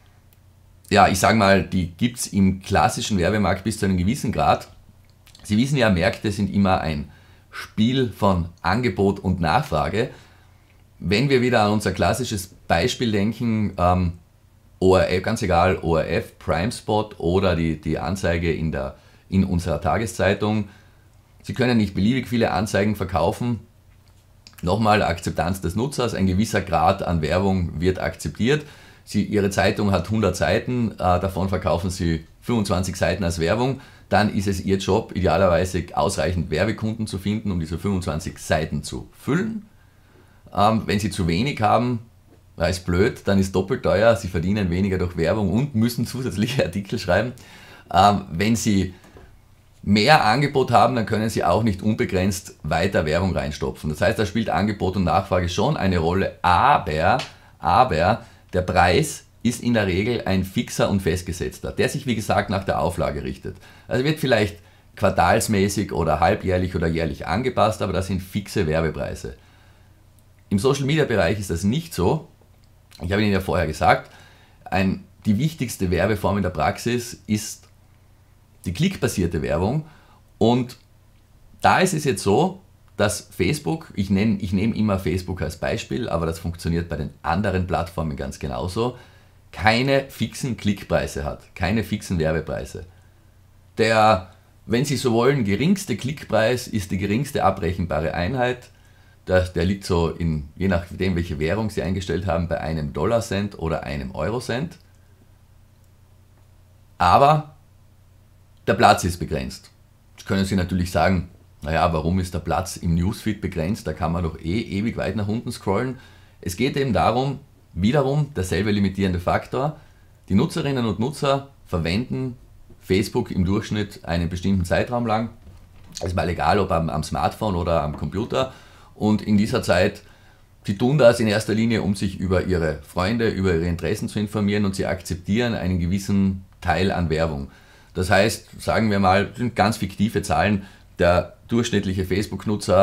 ja, ich sage mal, die gibt es im klassischen Werbemarkt bis zu einem gewissen Grad. Sie wissen ja, Märkte sind immer ein Spiel von Angebot und Nachfrage. Wenn wir wieder an unser klassisches Beispiel denken, ähm, O R F, ganz egal, O R F, Prime Spot oder die, die Anzeige in, der, in unserer Tageszeitung, Sie können nicht beliebig viele Anzeigen verkaufen. Nochmal, Akzeptanz des Nutzers, ein gewisser Grad an Werbung wird akzeptiert. Sie, Ihre Zeitung hat hundert Seiten, äh, davon verkaufen Sie fünfundzwanzig Seiten als Werbung. Dann ist es Ihr Job, idealerweise ausreichend Werbekunden zu finden, um diese fünfundzwanzig Seiten zu füllen. Ähm, wenn Sie zu wenig haben, ja, ist blöd, dann ist doppelt teuer, Sie verdienen weniger durch Werbung und müssen zusätzliche Artikel schreiben. Ähm, wenn Sie mehr Angebot haben, dann können Sie auch nicht unbegrenzt weiter Werbung reinstopfen. Das heißt, da spielt Angebot und Nachfrage schon eine Rolle, aber, aber der Preis ist in der Regel ein fixer und festgesetzter, der sich wie gesagt nach der Auflage richtet. Also wird vielleicht quartalsmäßig oder halbjährlich oder jährlich angepasst, aber das sind fixe Werbepreise. Im Social Media Bereich ist das nicht so. Ich habe Ihnen ja vorher gesagt, ein, die wichtigste Werbeform in der Praxis ist die klickbasierte Werbung und da ist es jetzt so, dass Facebook, ich nenne ich nehme immer Facebook als Beispiel, aber das funktioniert bei den anderen Plattformen ganz genauso, keine fixen Klickpreise hat, keine fixen Werbepreise. Der, wenn Sie so wollen, geringste Klickpreis ist die geringste abrechenbare Einheit. Der, der liegt so, in, je nachdem welche Währung Sie eingestellt haben, bei einem Dollarcent oder einem Eurocent. Aber der Platz ist begrenzt. Jetzt können Sie natürlich sagen, naja, warum ist der Platz im Newsfeed begrenzt? Da kann man doch eh ewig weit nach unten scrollen. Es geht eben darum, wiederum derselbe limitierende Faktor, die Nutzerinnen und Nutzer verwenden Facebook im Durchschnitt einen bestimmten Zeitraum lang. Es ist mal egal, ob am, am Smartphone oder am Computer. Und in dieser Zeit, sie tun das in erster Linie, um sich über ihre Freunde, über ihre Interessen zu informieren und sie akzeptieren einen gewissen Teil an Werbung. Das heißt, sagen wir mal, das sind ganz fiktive Zahlen, der durchschnittliche Facebook-Nutzer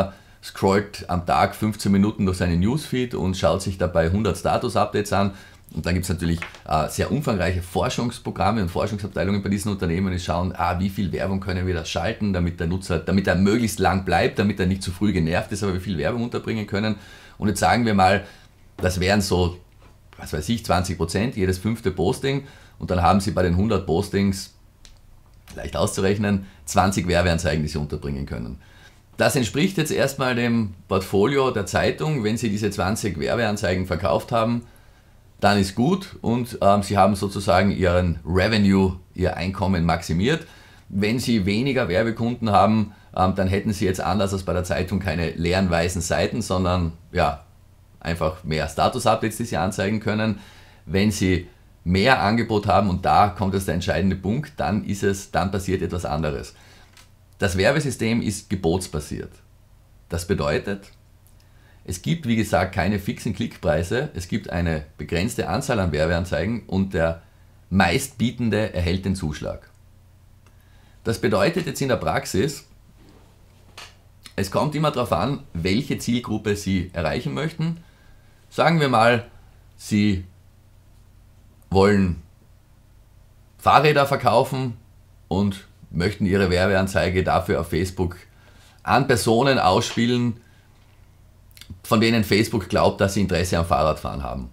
scrollt am Tag fünfzehn Minuten durch seinen Newsfeed und schaut sich dabei hundert Status-Updates an. Und dann gibt es natürlich äh, sehr umfangreiche Forschungsprogramme und Forschungsabteilungen bei diesen Unternehmen, die schauen, ah, wie viel Werbung können wir da schalten, damit der Nutzer, damit er möglichst lang bleibt, damit er nicht zu früh genervt ist, aber wie viel Werbung unterbringen können. Und jetzt sagen wir mal, das wären so, was weiß ich, zwanzig Prozent, jedes fünfte Posting. Und dann haben Sie bei den hundert Postings, leicht auszurechnen, zwanzig Werbeanzeigen, die Sie unterbringen können. Das entspricht jetzt erstmal dem Portfolio der Zeitung. Wenn Sie diese zwanzig Werbeanzeigen verkauft haben, dann ist gut und ähm, Sie haben sozusagen Ihren Revenue, Ihr Einkommen maximiert. Wenn Sie weniger Werbekunden haben, ähm, dann hätten Sie jetzt anders als bei der Zeitung keine leeren weißen Seiten, sondern ja, einfach mehr Status-Updates, die Sie anzeigen können. Wenn Sie mehr Angebot haben, und da kommt jetzt der entscheidende Punkt, dann ist es, dann passiert etwas anderes. Das Werbesystem ist gebotsbasiert. Das bedeutet, es gibt, wie gesagt, keine fixen Klickpreise, es gibt eine begrenzte Anzahl an Werbeanzeigen und der meistbietende erhält den Zuschlag. Das bedeutet jetzt in der Praxis, es kommt immer darauf an, welche Zielgruppe Sie erreichen möchten. Sagen wir mal, Sie wollen Fahrräder verkaufen und möchten Ihre Werbeanzeige dafür auf Facebook an Personen ausspielen, von denen Facebook glaubt, dass sie Interesse am Fahrradfahren haben.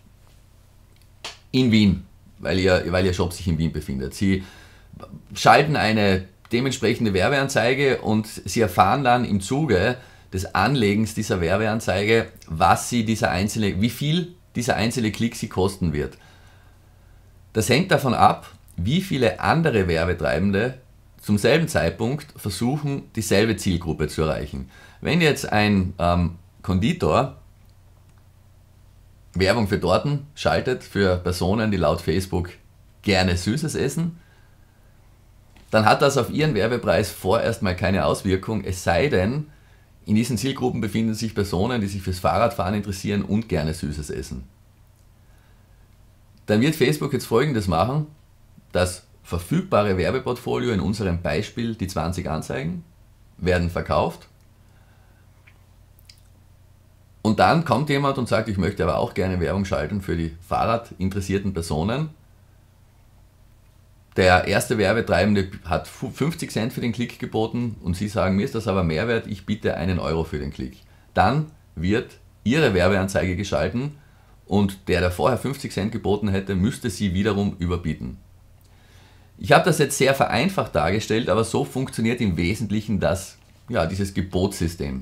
In Wien, weil ihr, weil ihr Shop sich in Wien befindet. Sie schalten eine dementsprechende Werbeanzeige und Sie erfahren dann im Zuge des Anlegens dieser Werbeanzeige, was sie dieser einzelne, wie viel dieser einzelne Klick Sie kosten wird. Das hängt davon ab, wie viele andere Werbetreibende zum selben Zeitpunkt versuchen, dieselbe Zielgruppe zu erreichen. Wenn jetzt ein ähm, Konditor Werbung für Torten schaltet, für Personen, die laut Facebook gerne Süßes essen, dann hat das auf Ihren Werbepreis vorerst mal keine Auswirkung, es sei denn, in diesen Zielgruppen befinden sich Personen, die sich fürs Fahrradfahren interessieren und gerne Süßes essen. Dann wird Facebook jetzt Folgendes machen: Das verfügbare Werbeportfolio, in unserem Beispiel die zwanzig Anzeigen, werden verkauft. Und dann kommt jemand und sagt, ich möchte aber auch gerne Werbung schalten für die fahrradinteressierten Personen. Der erste Werbetreibende hat fünfzig Cent für den Klick geboten und Sie sagen, mir ist das aber Mehrwert, ich biete einen Euro für den Klick. Dann wird Ihre Werbeanzeige geschalten und der, der vorher fünfzig Cent geboten hätte, müsste Sie wiederum überbieten. Ich habe das jetzt sehr vereinfacht dargestellt, aber so funktioniert im Wesentlichen das, ja, dieses Gebotssystem.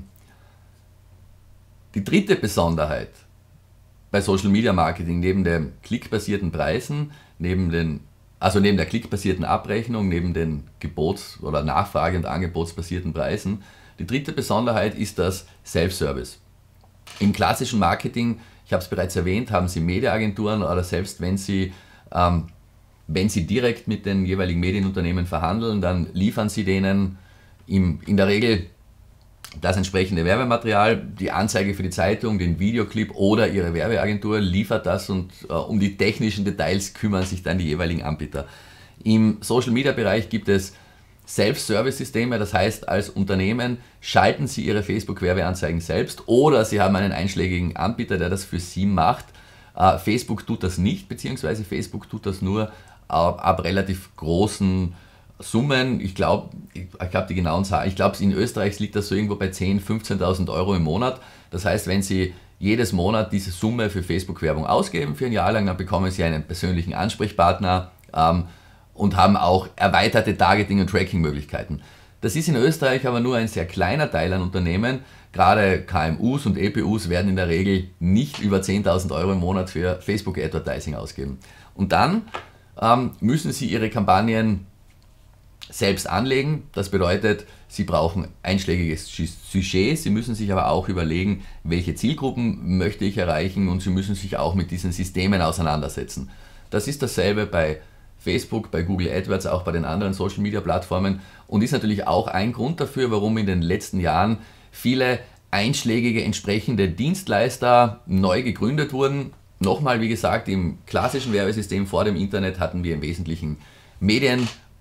Die dritte Besonderheit bei Social Media Marketing, neben den klickbasierten Preisen, neben den, also neben der klickbasierten Abrechnung, neben den Gebots- oder Nachfrage- und angebotsbasierten Preisen, die dritte Besonderheit ist das Self-Service. Im klassischen Marketing, ich habe es bereits erwähnt, haben Sie Mediaagenturen oder selbst wenn Sie, ähm, wenn Sie direkt mit den jeweiligen Medienunternehmen verhandeln, dann liefern Sie denen im, in der Regel das entsprechende Werbematerial, die Anzeige für die Zeitung, den Videoclip oder Ihre Werbeagentur liefert das und äh, um die technischen Details kümmern sich dann die jeweiligen Anbieter. Im Social Media Bereich gibt es Self-Service-Systeme, das heißt, als Unternehmen schalten Sie Ihre Facebook-Werbeanzeigen selbst oder Sie haben einen einschlägigen Anbieter, der das für Sie macht. Äh, Facebook tut das nicht, beziehungsweise Facebook tut das nur ab, ab relativ großen Summen. Ich glaube, ich, ich habe die genauen Zahlen, ich glaube, in Österreich liegt das so irgendwo bei zehntausend, fünfzehntausend Euro im Monat. Das heißt, wenn Sie jedes Monat diese Summe für Facebook-Werbung ausgeben für ein Jahr lang, dann bekommen Sie einen persönlichen Ansprechpartner ähm, und haben auch erweiterte Targeting- und Tracking-Möglichkeiten. Das ist in Österreich aber nur ein sehr kleiner Teil an Unternehmen. Gerade K M Us und E P Us werden in der Regel nicht über zehntausend Euro im Monat für Facebook-Advertising ausgeben. Und dann ähm, müssen Sie Ihre Kampagnen selbst anlegen. Das bedeutet, Sie brauchen einschlägiges Sujet, Sie müssen sich aber auch überlegen, welche Zielgruppen möchte ich erreichen und Sie müssen sich auch mit diesen Systemen auseinandersetzen. Das ist dasselbe bei Facebook, bei Google AdWords, auch bei den anderen Social Media Plattformen und ist natürlich auch ein Grund dafür, warum in den letzten Jahren viele einschlägige entsprechende Dienstleister neu gegründet wurden. Nochmal, wie gesagt, im klassischen Werbesystem vor dem Internet hatten wir im Wesentlichen Medien,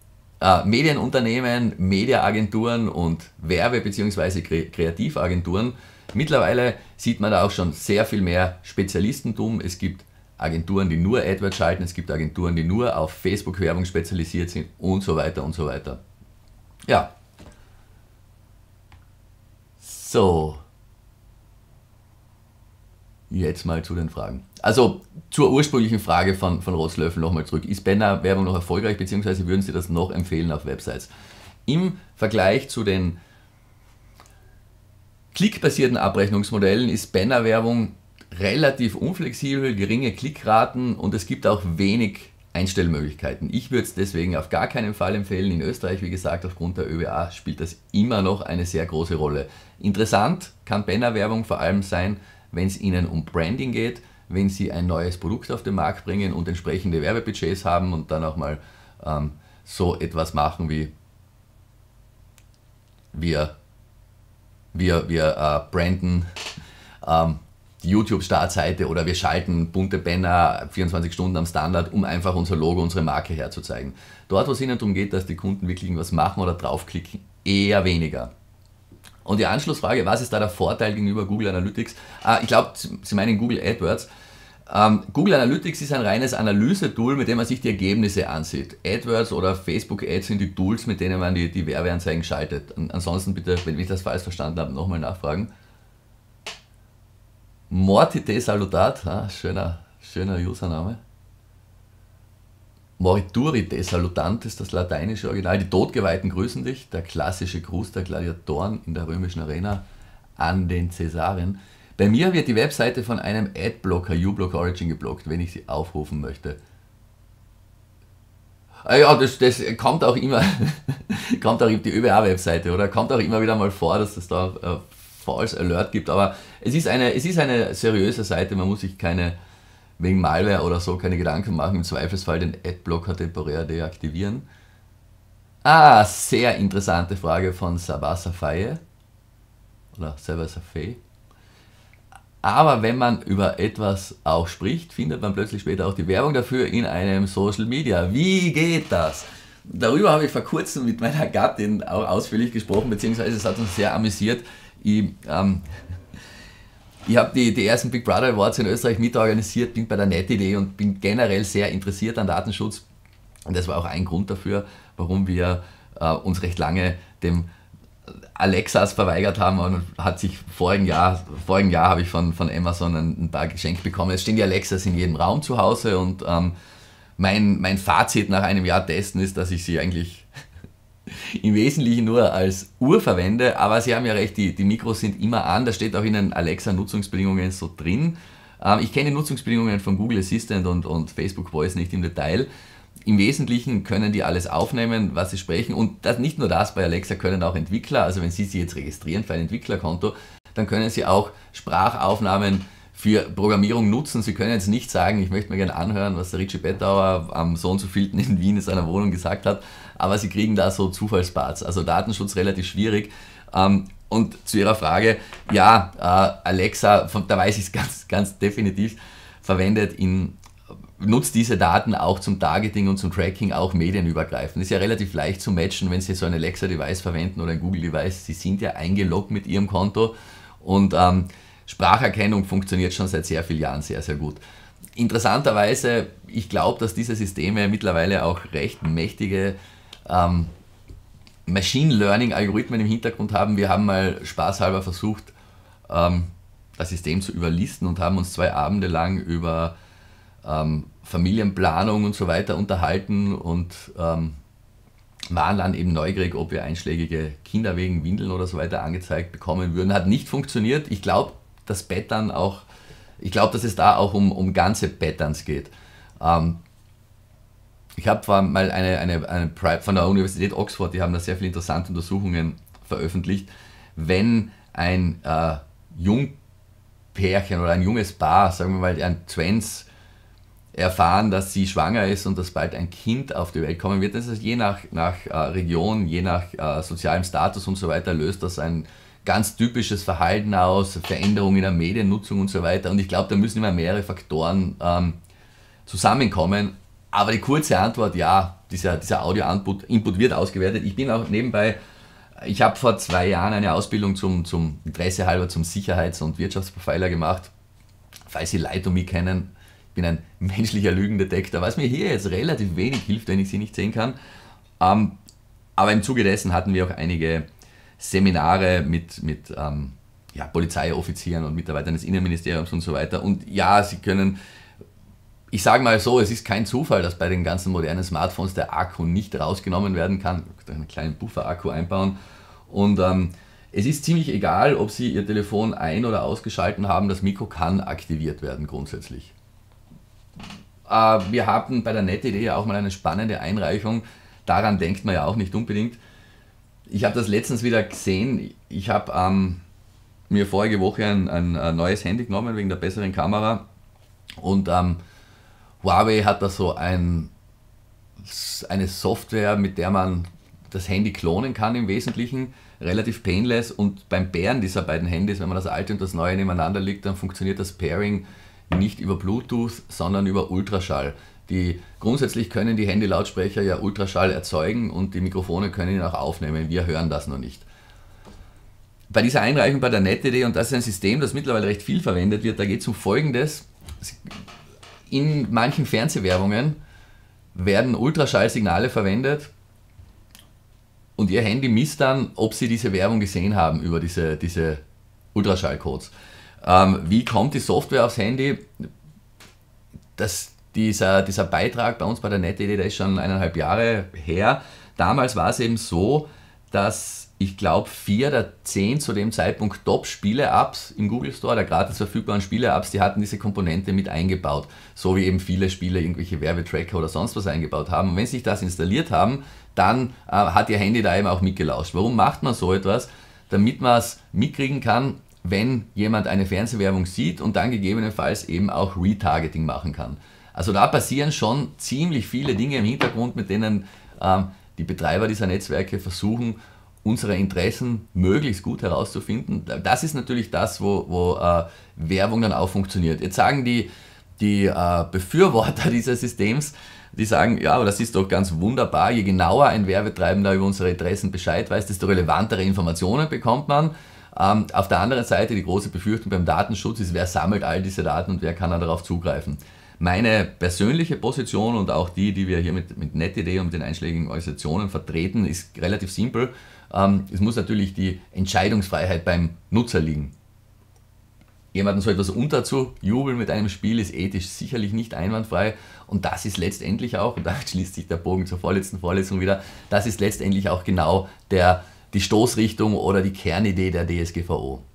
äh, Medienunternehmen, Mediaagenturen und Werbe- bzw. Kre Kreativagenturen. Mittlerweile sieht man da auch schon sehr viel mehr Spezialistentum. Es gibt Agenturen, die nur AdWords schalten, es gibt Agenturen, die nur auf Facebook-Werbung spezialisiert sind und so weiter und so weiter. Ja. So. Jetzt mal zu den Fragen. Also zur ursprünglichen Frage von, von Rotzlöffel nochmal zurück. Ist Bannerwerbung noch erfolgreich, beziehungsweise würden Sie das noch empfehlen auf Websites? Im Vergleich zu den klickbasierten Abrechnungsmodellen ist Bannerwerbung relativ unflexibel, geringe Klickraten und es gibt auch wenig Einstellmöglichkeiten. Ich würde es deswegen auf gar keinen Fall empfehlen. In Österreich, wie gesagt, aufgrund der ÖWA spielt das immer noch eine sehr große Rolle. Interessant kann Bannerwerbung vor allem sein, wenn es Ihnen um Branding geht, wenn Sie ein neues Produkt auf den Markt bringen und entsprechende Werbebudgets haben und dann auch mal ähm, so etwas machen wie wir, wir, wir äh, branden ähm, die YouTube-Startseite oder wir schalten bunte Banner vierundzwanzig Stunden am Standard, um einfach unser Logo, unsere Marke herzuzeigen. Dort, wo es Ihnen darum geht, dass die Kunden wirklich irgendwas machen oder draufklicken, eher weniger. Und die Anschlussfrage, was ist da der Vorteil gegenüber Google Analytics? Ah, ich glaube, Sie meinen Google AdWords. Ähm, Google Analytics ist ein reines Analyse-Tool, mit dem man sich die Ergebnisse ansieht. AdWords oder Facebook Ads sind die Tools, mit denen man die, die Werbeanzeigen schaltet. Und ansonsten bitte, wenn ich das falsch verstanden habe, nochmal nachfragen. Mortite Salutat, ah, schöner, schöner Username. Moriturite Salutant ist das lateinische Original. Die Todgeweihten grüßen dich, der klassische Gruß der Gladiatoren in der römischen Arena an den Cäsaren. Bei mir wird die Webseite von einem Adblocker, uBlock Origin, geblockt, wenn ich sie aufrufen möchte. Ah ja, das, das kommt auch immer, kommt auch die ÖWA-Webseite, oder? Kommt auch immer wieder mal vor, dass es da äh, False Alert gibt, aber es ist, eine, es ist eine seriöse Seite, man muss sich keine wegen Malware oder so keine Gedanken machen, im Zweifelsfall den Adblocker temporär deaktivieren. Ah, sehr interessante Frage von Sabah Safaye oder Sabah Safaye. Aber wenn man über etwas auch spricht, findet man plötzlich später auch die Werbung dafür in einem Social Media. Wie geht das? Darüber habe ich vor kurzem mit meiner Gattin auch ausführlich gesprochen, beziehungsweise es hat uns sehr amüsiert. Ich, ähm, Ich habe die, die ersten Big Brother Awards in Österreich mitorganisiert, bin bei der NetID und bin generell sehr interessiert an Datenschutz. Und das war auch ein Grund dafür, warum wir äh, uns recht lange dem Alexas verweigert haben. Und hat sich vorigen Jahr, vorigen Jahr habe ich von, von Amazon ein, ein paar geschenkt bekommen. Es stehen die Alexas in jedem Raum zu Hause und ähm, mein, mein Fazit nach einem Jahr Testen ist, dass ich sie eigentlich im Wesentlichen nur als Uhr verwende, aber Sie haben ja recht, die, die Mikros sind immer an, da steht auch in den Alexa-Nutzungsbedingungen so drin. Ähm, ich kenne die Nutzungsbedingungen von Google Assistant und, und Facebook Voice nicht im Detail. Im Wesentlichen können die alles aufnehmen, was sie sprechen, und das, nicht nur das, bei Alexa können auch Entwickler, also wenn Sie sie jetzt registrieren für ein Entwicklerkonto, dann können Sie auch Sprachaufnahmen für Programmierung nutzen. Sie können jetzt nicht sagen, ich möchte mir gerne anhören, was der Richie Bettauer am so und so vielten in Wien in seiner Wohnung gesagt hat, aber Sie kriegen da so Zufallsparts. Also Datenschutz relativ schwierig. Und zu Ihrer Frage, ja, Alexa, da weiß ich es ganz, ganz definitiv, verwendet in, nutzt diese Daten auch zum Targeting und zum Tracking, auch medienübergreifend. Ist ja relativ leicht zu matchen, wenn Sie so ein Alexa-Device verwenden oder ein Google-Device. Sie sind ja eingeloggt mit Ihrem Konto und ähm, Spracherkennung funktioniert schon seit sehr vielen Jahren sehr, sehr gut. Interessanterweise, ich glaube, dass diese Systeme mittlerweile auch recht mächtige ähm, Machine Learning Algorithmen im Hintergrund haben. Wir haben mal spaßhalber versucht, ähm, das System zu überlisten und haben uns zwei Abende lang über ähm, Familienplanung und so weiter unterhalten und ähm, waren dann eben neugierig, ob wir einschlägige Kinder wegen Windeln oder so weiter angezeigt bekommen würden. Hat nicht funktioniert. Ich glaube, das Pattern auch, ich glaube, dass es da auch um, um ganze Patterns geht. Ähm, ich habe mal eine, eine, eine von der Universität Oxford, die haben da sehr viele interessante Untersuchungen veröffentlicht. Wenn ein äh, Jungpärchen oder ein junges Paar, sagen wir mal ein Twins, erfahren, dass sie schwanger ist und dass bald ein Kind auf die Welt kommen wird, das ist je nach, nach äh, Region, je nach äh, sozialem Status und so weiter, löst das ein ganz typisches Verhalten aus, Veränderungen in der Mediennutzung und so weiter. Und ich glaube, da müssen immer mehrere Faktoren ähm, zusammenkommen. Aber die kurze Antwort, ja, dieser, dieser Audio-Input Input wird ausgewertet. Ich bin auch nebenbei, ich habe vor zwei Jahren eine Ausbildung zum, zum Interesse halber zum Sicherheits- und Wirtschaftsprofiler gemacht. Falls Sie Leute um mich kennen, ich bin ein menschlicher Lügendetektor, was mir hier jetzt relativ wenig hilft, wenn ich sie nicht sehen kann. Ähm, aber im Zuge dessen hatten wir auch einige Seminare mit, mit ähm, ja, Polizeioffizieren und Mitarbeitern des Innenministeriums und so weiter. Und ja, Sie können, ich sage mal so, es ist kein Zufall, dass bei den ganzen modernen Smartphones der Akku nicht rausgenommen werden kann. Einen kleinen Buffer-Akku einbauen. Und ähm, es ist ziemlich egal, ob Sie Ihr Telefon ein- oder ausgeschalten haben, das Mikro kann aktiviert werden grundsätzlich. Äh, wir hatten bei der NetID ja auch mal eine spannende Einreichung. Daran denkt man ja auch nicht unbedingt. Ich habe das letztens wieder gesehen. Ich habe ähm, mir vorige Woche ein, ein, ein neues Handy genommen wegen der besseren Kamera. Und ähm, Huawei hat da so ein, eine Software, mit der man das Handy klonen kann im Wesentlichen, relativ painless. Und beim Pairen dieser beiden Handys, wenn man das alte und das neue nebeneinander legt, dann funktioniert das Pairing nicht über Bluetooth, sondern über Ultraschall. Die, grundsätzlich können die Handylautsprecher ja Ultraschall erzeugen und die Mikrofone können ihn auch aufnehmen. Wir hören das noch nicht. Bei dieser Einreichung bei der NetID, und das ist ein System, das mittlerweile recht viel verwendet wird, da geht es um Folgendes. In manchen Fernsehwerbungen werden Ultraschallsignale verwendet und Ihr Handy misst dann, ob Sie diese Werbung gesehen haben über diese, diese Ultraschallcodes. Ähm, wie kommt die Software aufs Handy? Das, dieser, dieser Beitrag bei uns bei der NetID, der ist schon eineinhalb Jahre her. Damals war es eben so, dass ich glaube, vier der zehn zu dem Zeitpunkt Top-Spiele-Apps im Google Store, der gratis verfügbaren Spiele-Apps, die hatten diese Komponente mit eingebaut. So wie eben viele Spiele irgendwelche Werbetracker oder sonst was eingebaut haben. Und wenn Sie sich das installiert haben, dann äh, hat Ihr Handy da eben auch mitgelauscht. Warum macht man so etwas? Damit man es mitkriegen kann, wenn jemand eine Fernsehwerbung sieht und dann gegebenenfalls eben auch Retargeting machen kann. Also da passieren schon ziemlich viele Dinge im Hintergrund, mit denen ähm, die Betreiber dieser Netzwerke versuchen, unsere Interessen möglichst gut herauszufinden. Das ist natürlich das, wo, wo äh, Werbung dann auch funktioniert. Jetzt sagen die, die äh, Befürworter dieses Systems, die sagen, ja, aber das ist doch ganz wunderbar, je genauer ein Werbetreibender über unsere Interessen Bescheid weiß, desto relevantere Informationen bekommt man. Ähm, auf der anderen Seite die große Befürchtung beim Datenschutz ist, wer sammelt all diese Daten und wer kann dann darauf zugreifen. Meine persönliche Position und auch die, die wir hier mit, mit NetID und mit den einschlägigen Organisationen vertreten, ist relativ simpel. Ähm, es muss natürlich die Entscheidungsfreiheit beim Nutzer liegen. Jemandem so etwas unterzujubeln mit einem Spiel ist ethisch sicherlich nicht einwandfrei und das ist letztendlich auch, und da schließt sich der Bogen zur vorletzten Vorlesung wieder, das ist letztendlich auch genau der, die Stoßrichtung oder die Kernidee der D S G V O.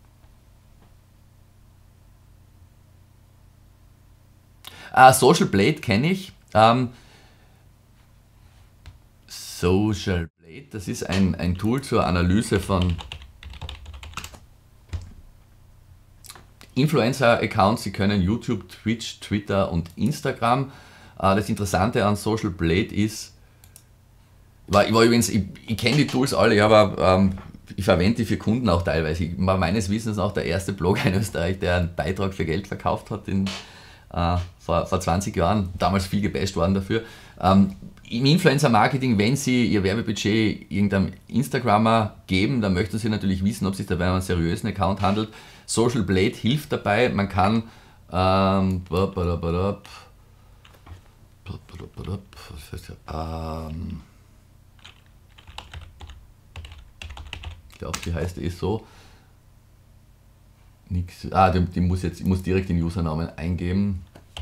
Uh, Social Blade kenne ich. Um, Social Blade, das ist ein, ein Tool zur Analyse von Influencer-Accounts. Sie können YouTube, Twitch, Twitter und Instagram. Uh, das Interessante an Social Blade ist, war, ich, war übrigens, ich, ich kenne die Tools alle, aber ähm, ich verwende die für Kunden auch teilweise. Ich war meines Wissens auch der erste Blogger in Österreich, der einen Beitrag für Geld verkauft hat in Uh, vor, vor zwanzig Jahren, damals viel gebasht worden dafür. Um, Im Influencer-Marketing, wenn Sie Ihr Werbebudget irgendeinem Instagrammer geben, dann möchten Sie natürlich wissen, ob es sich dabei um einen seriösen Account handelt. Social Blade hilft dabei, man kann ähm, ähm, ich glaube, die heißt eh so. Nix, ah, die, die muss jetzt, ich muss direkt den Usernamen eingeben.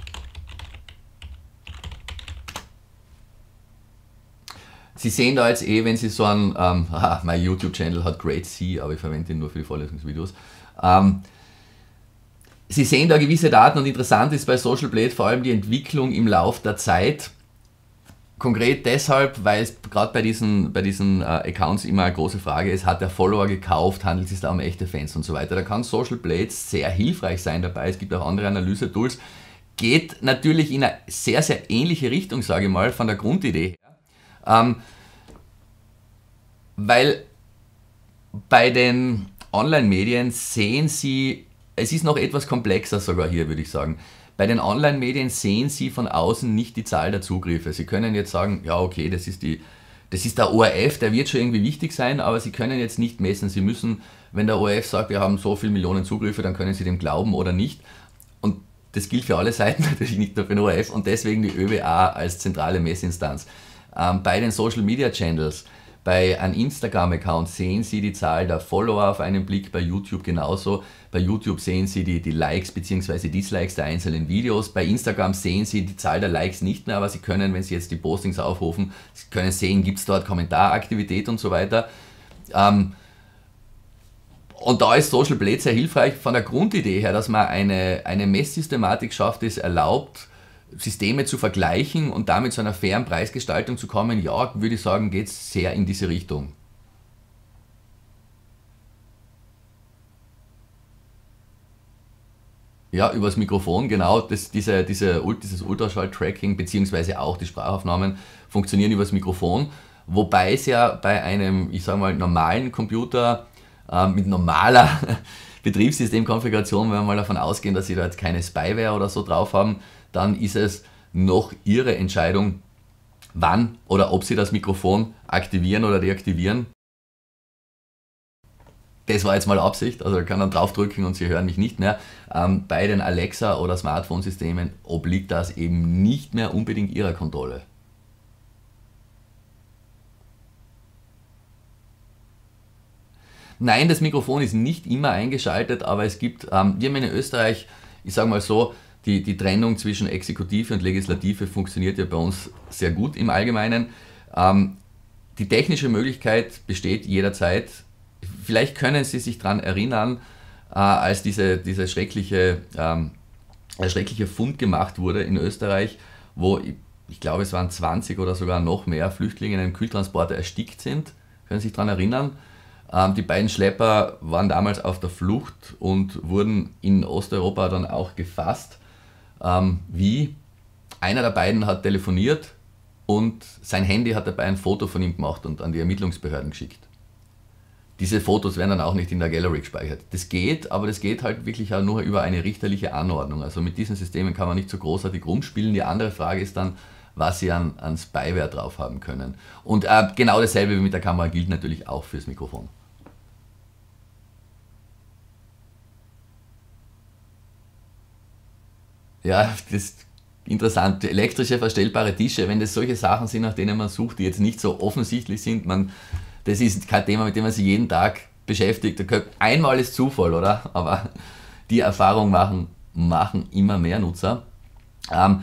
Sie sehen da jetzt eh, wenn Sie so einen, ähm, haha, mein YouTube-Channel hat Great C, aber ich verwende ihn nur für die Vorlesungsvideos. Ähm, Sie sehen da gewisse Daten und interessant ist bei Social Blade vor allem die Entwicklung im Lauf der Zeit. Konkret deshalb, weil es gerade bei diesen, bei diesen äh, Accounts immer eine große Frage ist, hat der Follower gekauft, handelt es sich da um echte Fans und so weiter. Da kann Social Blade sehr hilfreich sein dabei. Es gibt auch andere Analyse-Tools. Geht natürlich in eine sehr, sehr ähnliche Richtung, sage ich mal, von der Grundidee her. Ähm, weil bei den Online-Medien sehen Sie, es ist noch etwas komplexer sogar hier, würde ich sagen. Bei den Online-Medien sehen Sie von außen nicht die Zahl der Zugriffe. Sie können jetzt sagen, ja okay, das ist, die, das ist der O R F, der wird schon irgendwie wichtig sein, aber Sie können jetzt nicht messen. Sie müssen, wenn der O R F sagt, wir haben so viele Millionen Zugriffe, dann können Sie dem glauben oder nicht. Und das gilt für alle Seiten, natürlich nicht nur für den O R F, und deswegen die Ö W A als zentrale Messinstanz. Ähm, bei den Social Media Channels, bei einem Instagram-Account sehen Sie die Zahl der Follower auf einen Blick, bei YouTube genauso. Bei YouTube sehen Sie die, die Likes bzw. Dislikes der einzelnen Videos. Bei Instagram sehen Sie die Zahl der Likes nicht mehr, aber Sie können, wenn Sie jetzt die Postings aufrufen, Sie können sehen, gibt es dort Kommentaraktivität und so weiter. Ähm, und da ist Social Blade sehr hilfreich von der Grundidee her, dass man eine, eine Messsystematik schafft, die es erlaubt, Systeme zu vergleichen und damit zu einer fairen Preisgestaltung zu kommen. Ja, würde ich sagen, geht es sehr in diese Richtung. Ja, übers Mikrofon, genau, das, diese, diese, dieses Ultraschall-Tracking bzw. auch die Sprachaufnahmen funktionieren übers Mikrofon, wobei es ja bei einem, ich sage mal, normalen Computer äh, mit normaler Betriebssystemkonfiguration, wenn wir mal davon ausgehen, dass Sie da jetzt keine Spyware oder so drauf haben, dann ist es noch Ihre Entscheidung, wann oder ob Sie das Mikrofon aktivieren oder deaktivieren. Das war jetzt mal Absicht, also ich kann dann draufdrücken und Sie hören mich nicht mehr. Ähm, bei den Alexa- oder Smartphone-Systemen obliegt das eben nicht mehr unbedingt Ihrer Kontrolle. Nein, das Mikrofon ist nicht immer eingeschaltet, aber es gibt, ähm, wir haben in Österreich, ich sage mal so, die, die Trennung zwischen Exekutive und Legislative funktioniert ja bei uns sehr gut im Allgemeinen. Ähm, die technische Möglichkeit besteht jederzeit. Vielleicht können Sie sich daran erinnern, äh, als diese, diese schreckliche, ähm, der schreckliche Fund gemacht wurde in Österreich, wo ich, ich glaube es waren zwanzig oder sogar noch mehr Flüchtlinge in einem Kühltransporter erstickt sind. Können Sie sich daran erinnern? Ähm, die beiden Schlepper waren damals auf der Flucht und wurden in Osteuropa dann auch gefasst. Ähm, wie? Einer der beiden hat telefoniert und sein Handy hat dabei ein Foto von ihm gemacht und an die Ermittlungsbehörden geschickt. Diese Fotos werden dann auch nicht in der Gallery gespeichert. Das geht, aber das geht halt wirklich auch nur über eine richterliche Anordnung. Also mit diesen Systemen kann man nicht so großartig rumspielen. Die andere Frage ist dann, was Sie an, an Spyware drauf haben können. Und äh, genau dasselbe wie mit der Kamera gilt natürlich auch fürs Mikrofon. Ja, das ist interessant. Elektrische verstellbare Tische, wenn das solche Sachen sind, nach denen man sucht, die jetzt nicht so offensichtlich sind, man, das ist kein Thema, mit dem man sich jeden Tag beschäftigt. Einmal ist Zufall, oder? Aber die Erfahrung machen, machen immer mehr Nutzer. Ähm,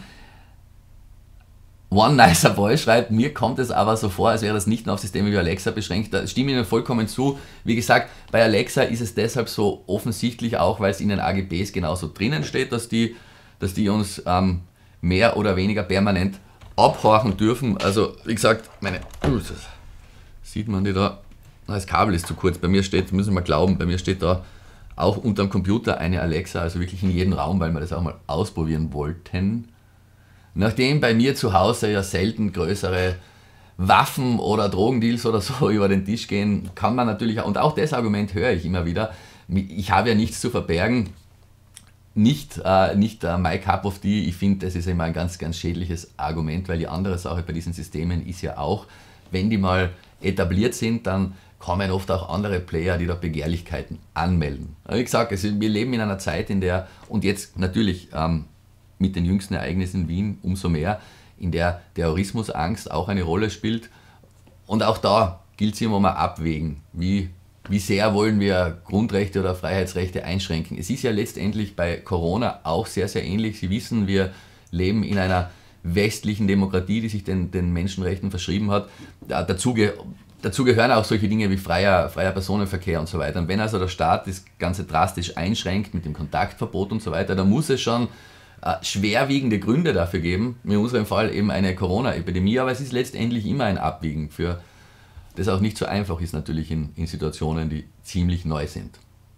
One Nicer Boy schreibt, mir kommt es aber so vor, als wäre das nicht nur auf Systeme wie Alexa beschränkt. Da stimme ich Ihnen vollkommen zu. Wie gesagt, bei Alexa ist es deshalb so offensichtlich auch, weil es in den A G Bs genauso drinnen steht, dass die dass die uns ähm, mehr oder weniger permanent abhorchen dürfen. Also wie gesagt, meine, uh, sieht man die da, das Kabel ist zu kurz, bei mir steht, müssen wir glauben, bei mir steht da auch unterm Computer eine Alexa, also wirklich in jedem Raum, weil wir das auch mal ausprobieren wollten. Nachdem bei mir zu Hause ja selten größere Waffen oder Drogendeals oder so über den Tisch gehen, kann man natürlich, und auch das Argument höre ich immer wieder, ich habe ja nichts zu verbergen, Nicht, äh, nicht äh, my cup of tea. Ich finde, das ist immer ein ganz, ganz schädliches Argument, weil die andere Sache bei diesen Systemen ist ja auch, wenn die mal etabliert sind, dann kommen oft auch andere Player, die da Begehrlichkeiten anmelden. Wie gesagt, also wir leben in einer Zeit, in der, und jetzt natürlich ähm, mit den jüngsten Ereignissen in Wien umso mehr, in der Terrorismusangst auch eine Rolle spielt. Und auch da gilt es immer mal abwägen, wie Wie sehr wollen wir Grundrechte oder Freiheitsrechte einschränken? Es ist ja letztendlich bei Corona auch sehr, sehr ähnlich. Sie wissen, wir leben in einer westlichen Demokratie, die sich den, den Menschenrechten verschrieben hat. Dazu, ge dazu gehören auch solche Dinge wie freier, freier Personenverkehr und so weiter. Und wenn also der Staat das Ganze drastisch einschränkt mit dem Kontaktverbot und so weiter, dann muss es schon äh, schwerwiegende Gründe dafür geben. In unserem Fall eben eine Corona-Epidemie, aber es ist letztendlich immer ein Abwiegen für das auch nicht so einfach ist natürlich in, in Situationen, die ziemlich neu sind.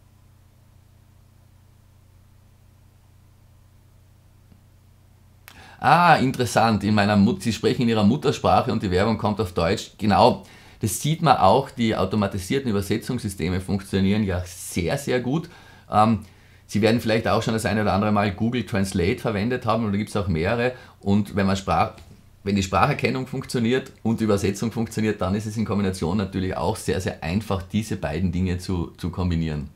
Ah, interessant, in meiner Mut Sie sprechen in Ihrer Muttersprache und die Werbung kommt auf Deutsch. Genau, das sieht man auch, die automatisierten Übersetzungssysteme funktionieren ja sehr, sehr gut. Ähm, Sie werden vielleicht auch schon das eine oder andere Mal Google Translate verwendet haben, und da gibt es auch mehrere. Und wenn, man Sprach, wenn die Spracherkennung funktioniert und die Übersetzung funktioniert, dann ist es in Kombination natürlich auch sehr, sehr einfach, diese beiden Dinge zu, zu kombinieren.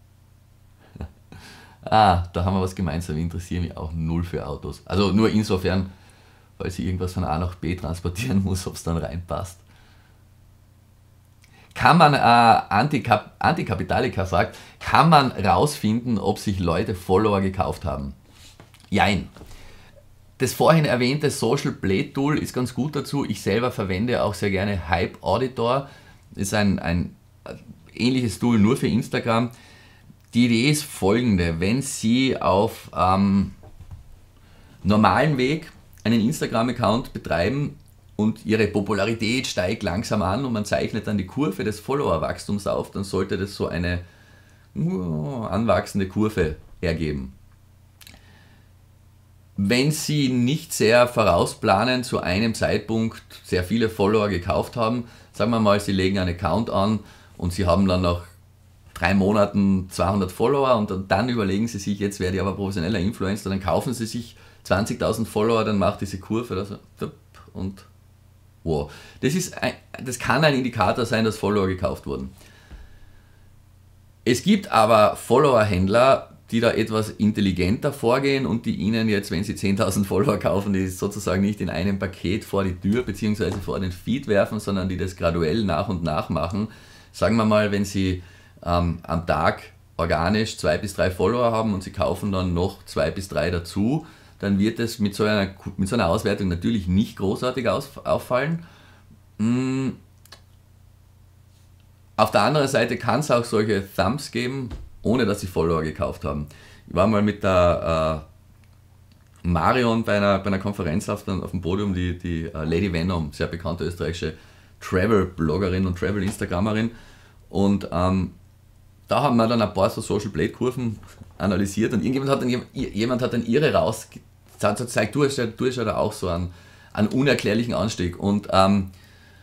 Ah, da haben wir was gemeinsam. Ich interessiere mich auch null für Autos. Also nur insofern, weil ich irgendwas von A nach B transportieren muss, ob es dann reinpasst. Kann man, äh, Antikap Antikapitalica fragt, kann man rausfinden, ob sich Leute Follower gekauft haben? Jein. Das vorhin erwähnte Social Blade Tool ist ganz gut dazu. Ich selber verwende auch sehr gerne Hype Auditor. Das ist ein, ein ähnliches Tool nur für Instagram. Die Idee ist folgende: Wenn Sie auf ähm, normalen Weg einen Instagram-Account betreiben und Ihre Popularität steigt langsam an und man zeichnet dann die Kurve des Follower-Wachstums auf, dann sollte das so eine uh, anwachsende Kurve ergeben. Wenn Sie nicht sehr vorausplanen, zu einem Zeitpunkt sehr viele Follower gekauft haben, sagen wir mal, Sie legen einen Account an und Sie haben dann nach drei Monaten zweihundert Follower und dann, dann überlegen Sie sich, jetzt werde ich aber professioneller Influencer, dann kaufen Sie sich zwanzigtausend Follower, dann macht diese Kurve das und wow. Das, ist ein, das kann ein Indikator sein, dass Follower gekauft wurden. Es gibt aber Follower-Händler, die da etwas intelligenter vorgehen und die Ihnen jetzt, wenn Sie zehntausend Follower kaufen, die sozusagen nicht in einem Paket vor die Tür bzw. vor den Feed werfen, sondern die das graduell nach und nach machen. Sagen wir mal, wenn Sie ähm, am Tag organisch zwei bis drei Follower haben und Sie kaufen dann noch zwei bis drei dazu, dann wird es mit so einer, mit so einer Auswertung natürlich nicht großartig aus, auffallen. Hm. Auf der anderen Seite kann es auch solche Thumbs geben, ohne dass sie Follower gekauft haben. Ich war mal mit der äh, Marion bei einer, bei einer Konferenz auf, auf dem Podium, die, die uh, Lady Venom, sehr bekannte österreichische Travel-Bloggerin und Travel-Instagrammerin. Und ähm, da haben wir dann ein paar so Social Blade Kurven analysiert und irgendjemand hat dann, jemand hat dann ihre rausgezeigt, du hast ja, du hast ja da auch so einen, einen unerklärlichen Anstieg. Und ähm,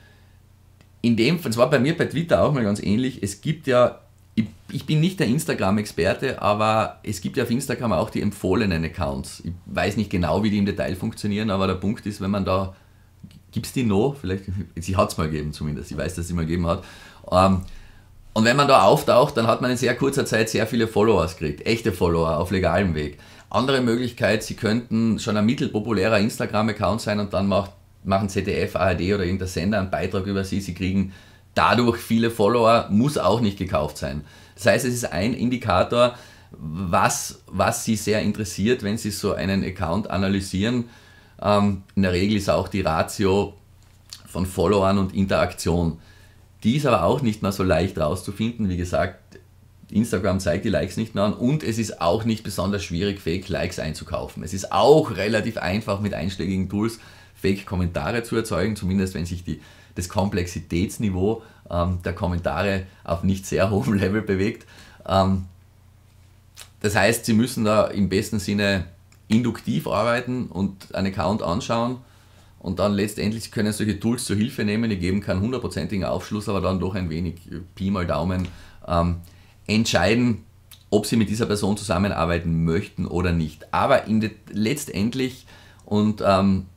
in dem, das war bei mir bei Twitter auch mal ganz ähnlich, es gibt ja, ich, ich bin nicht der Instagram-Experte, aber es gibt ja auf Instagram auch die empfohlenen Accounts. Ich weiß nicht genau, wie die im Detail funktionieren, aber der Punkt ist, wenn man da, gibt es die noch? Vielleicht, sie hat es mal gegeben zumindest, ich weiß, dass es sie mal gegeben hat. Ähm, und wenn man da auftaucht, dann hat man in sehr kurzer Zeit sehr viele Followers gekriegt, echte Follower auf legalem Weg. Andere Möglichkeit, Sie könnten schon ein mittelpopulärer Instagram-Account sein und dann macht, machen Z D F, A R D oder irgendein Sender einen Beitrag über Sie, Sie kriegen dadurch viele Follower, muss auch nicht gekauft sein. Das heißt, es ist ein Indikator, was, was Sie sehr interessiert, wenn Sie so einen Account analysieren. Ähm, in der Regel ist auch die Ratio von Followern und Interaktion. Die ist aber auch nicht mehr so leicht rauszufinden. Wie gesagt, Instagram zeigt die Likes nicht mehr an und es ist auch nicht besonders schwierig, Fake-Likes einzukaufen. Es ist auch relativ einfach mit einschlägigen Tools Fake-Kommentare zu erzeugen, zumindest wenn sich die, das Komplexitätsniveau ähm, der Kommentare auf nicht sehr hohem Level bewegt. Ähm, das heißt, Sie müssen da im besten Sinne induktiv arbeiten und einen Account anschauen und dann letztendlich können solche Tools zur Hilfe nehmen, die geben keinen hundertprozentigen Aufschluss, aber dann doch ein wenig Pi mal Daumen ähm, entscheiden, ob Sie mit dieser Person zusammenarbeiten möchten oder nicht. Aber in de, letztendlich, und ähm,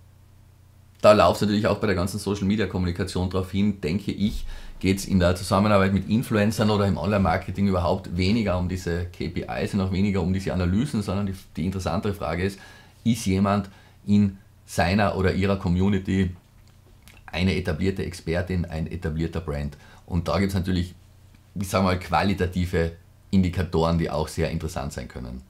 da läuft es natürlich auch bei der ganzen Social-Media-Kommunikation darauf hin, denke ich, geht es in der Zusammenarbeit mit Influencern oder im Online-Marketing überhaupt weniger um diese K P Is und auch weniger um diese Analysen, sondern die, die interessantere Frage ist, ist jemand in seiner oder ihrer Community eine etablierte Expertin, ein etablierter Brand? Und da gibt es natürlich, ich sage mal, qualitative Indikatoren, die auch sehr interessant sein können.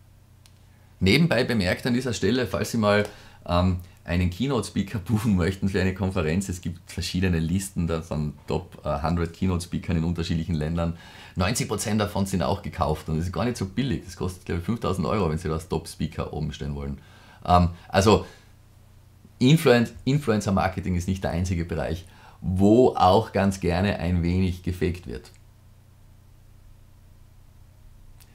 Nebenbei bemerkt an dieser Stelle, falls Sie mal ähm, einen Keynote-Speaker buchen möchten für eine Konferenz, es gibt verschiedene Listen von Top hundert Keynote-Speakern in unterschiedlichen Ländern. neunzig Prozent davon sind auch gekauft und das ist gar nicht so billig. Das kostet, glaube ich, fünftausend Euro, wenn Sie da als Top-Speaker oben stehen wollen. Ähm, also Influen- Influencer-Marketing ist nicht der einzige Bereich, wo auch ganz gerne ein wenig gefaked wird.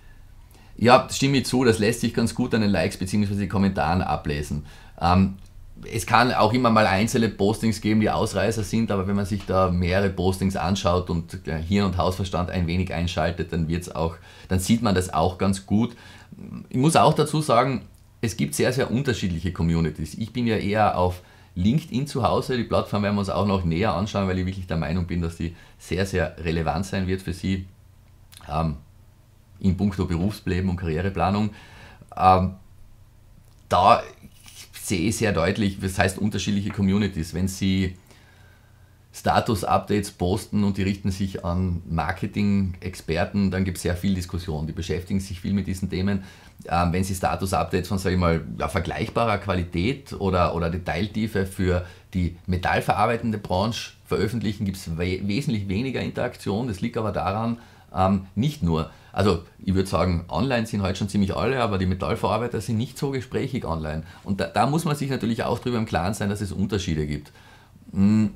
Ja, stimme ich zu, das lässt sich ganz gut an den Likes bzw. Kommentaren ablesen. Ähm, es kann auch immer mal einzelne Postings geben, die Ausreißer sind, aber wenn man sich da mehrere Postings anschaut und Hirn- und Hausverstand ein wenig einschaltet, dann wird's auch, dann sieht man das auch ganz gut. Ich muss auch dazu sagen, es gibt sehr, sehr unterschiedliche Communities. Ich bin ja eher auf LinkedIn zu Hause. Die Plattform werden wir uns auch noch näher anschauen, weil ich wirklich der Meinung bin, dass die sehr, sehr relevant sein wird für Sie ähm, in puncto Berufsleben und Karriereplanung. Ähm, da sehe ich sehr deutlich, was heißt unterschiedliche Communities. Wenn Sie Status-Updates posten und die richten sich an Marketing-Experten, dann gibt es sehr viel Diskussion. Die beschäftigen sich viel mit diesen Themen. Ähm, wenn Sie Status-Updates von, sage ich mal, ja, vergleichbarer Qualität oder, oder Detailtiefe für die metallverarbeitende Branche veröffentlichen, gibt es we wesentlich weniger Interaktion. Das liegt aber daran, ähm, nicht nur, also ich würde sagen, online sind heute schon ziemlich alle, aber die Metallverarbeiter sind nicht so gesprächig online. Und da, da muss man sich natürlich auch darüber im Klaren sein, dass es Unterschiede gibt. Hm.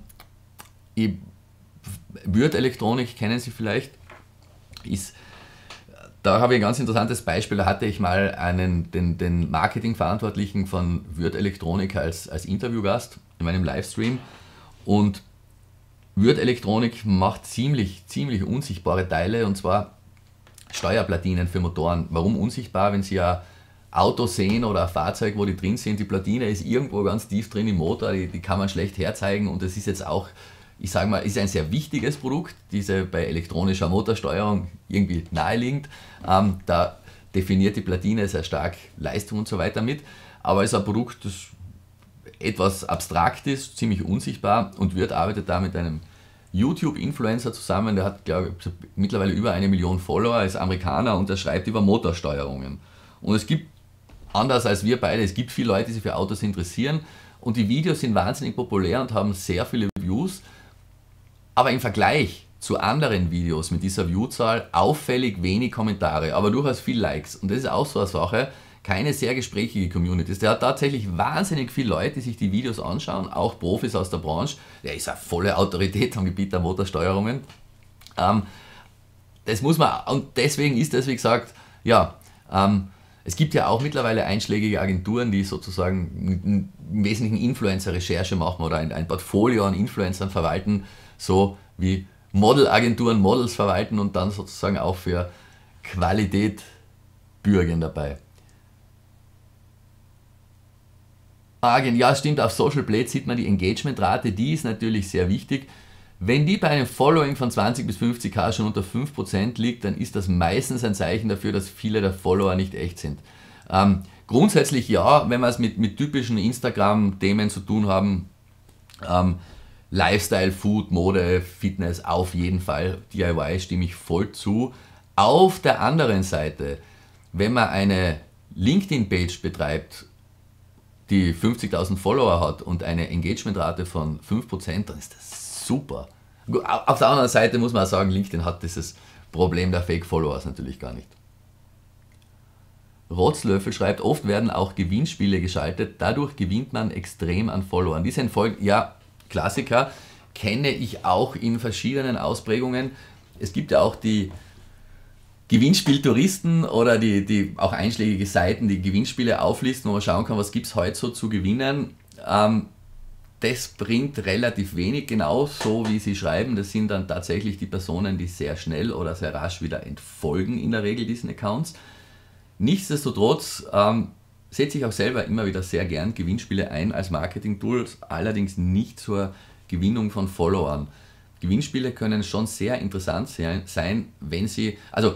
Würth-Elektronik kennen Sie vielleicht, ist, da habe ich ein ganz interessantes Beispiel, da hatte ich mal einen, den, den Marketingverantwortlichen von Würth-Elektronik als, als Interviewgast in meinem Livestream und Würth-Elektronik macht ziemlich, ziemlich unsichtbare Teile und zwar Steuerplatinen für Motoren. Warum unsichtbar? Wenn Sie ja Auto sehen oder ein Fahrzeug, wo die drin sind, die Platine ist irgendwo ganz tief drin im Motor, die, die kann man schlecht herzeigen und das ist jetzt auch, ich sage mal, ist ein sehr wichtiges Produkt, diese bei elektronischer Motorsteuerung irgendwie naheliegend. Ähm, da definiert die Platine sehr stark Leistung und so weiter mit, aber es ist ein Produkt, das etwas abstrakt ist, ziemlich unsichtbar und Würth arbeitet da mit einem YouTube-Influencer zusammen, der hat, glaube ich, mittlerweile über eine Million Follower, ist Amerikaner und der schreibt über Motorsteuerungen. Und es gibt, anders als wir beide, es gibt viele Leute, die sich für Autos interessieren und die Videos sind wahnsinnig populär und haben sehr viele Views. Aber im Vergleich zu anderen Videos mit dieser Viewzahl auffällig wenig Kommentare, aber durchaus viel Likes. Und das ist auch so eine Sache, keine sehr gesprächige Community. Der hat tatsächlich wahnsinnig viele Leute, die sich die Videos anschauen, auch Profis aus der Branche. Der ist eine volle Autorität am Gebiet der Motorsteuerungen. Ähm, das muss man, und deswegen ist das, wie gesagt, ja, ähm, es gibt ja auch mittlerweile einschlägige Agenturen, die sozusagen im Wesentlichen Influencer-Recherche machen oder ein, ein Portfolio an Influencern verwalten, so wie Modelagenturen Models verwalten und dann sozusagen auch für Qualität bürgen dabei. Ja, stimmt, auf Social Blade sieht man die Engagementrate, die ist natürlich sehr wichtig. Wenn die bei einem Following von zwanzig bis fünfzig K schon unter fünf Prozent liegt, dann ist das meistens ein Zeichen dafür, dass viele der Follower nicht echt sind. Ähm, grundsätzlich ja, wenn wir es mit, mit typischen Instagram-Themen zu tun haben, ähm, Lifestyle, Food, Mode, Fitness, auf jeden Fall, D I Y stimme ich voll zu. Auf der anderen Seite, wenn man eine LinkedIn-Page betreibt, die fünfzigtausend Follower hat und eine Engagementrate von fünf Prozent, dann ist das super. Auf der anderen Seite muss man auch sagen, LinkedIn hat dieses Problem der Fake-Followers natürlich gar nicht. Rotzlöffel schreibt, oft werden auch Gewinnspiele geschaltet, dadurch gewinnt man extrem an Followern. Die sind voll, ja, Klassiker, kenne ich auch in verschiedenen Ausprägungen. Es gibt ja auch die Gewinnspieltouristen oder die, die auch einschlägige Seiten, die Gewinnspiele auflisten, wo man schauen kann, was gibt es heute so zu gewinnen. Ähm, das bringt relativ wenig, genau so wie Sie schreiben. Das sind dann tatsächlich die Personen, die sehr schnell oder sehr rasch wieder entfolgen in der Regel diesen Accounts. Nichtsdestotrotz ähm, setze ich auch selber immer wieder sehr gern Gewinnspiele ein als Marketing-Tool, allerdings nicht zur Gewinnung von Followern. Gewinnspiele können schon sehr interessant sein, wenn Sie, also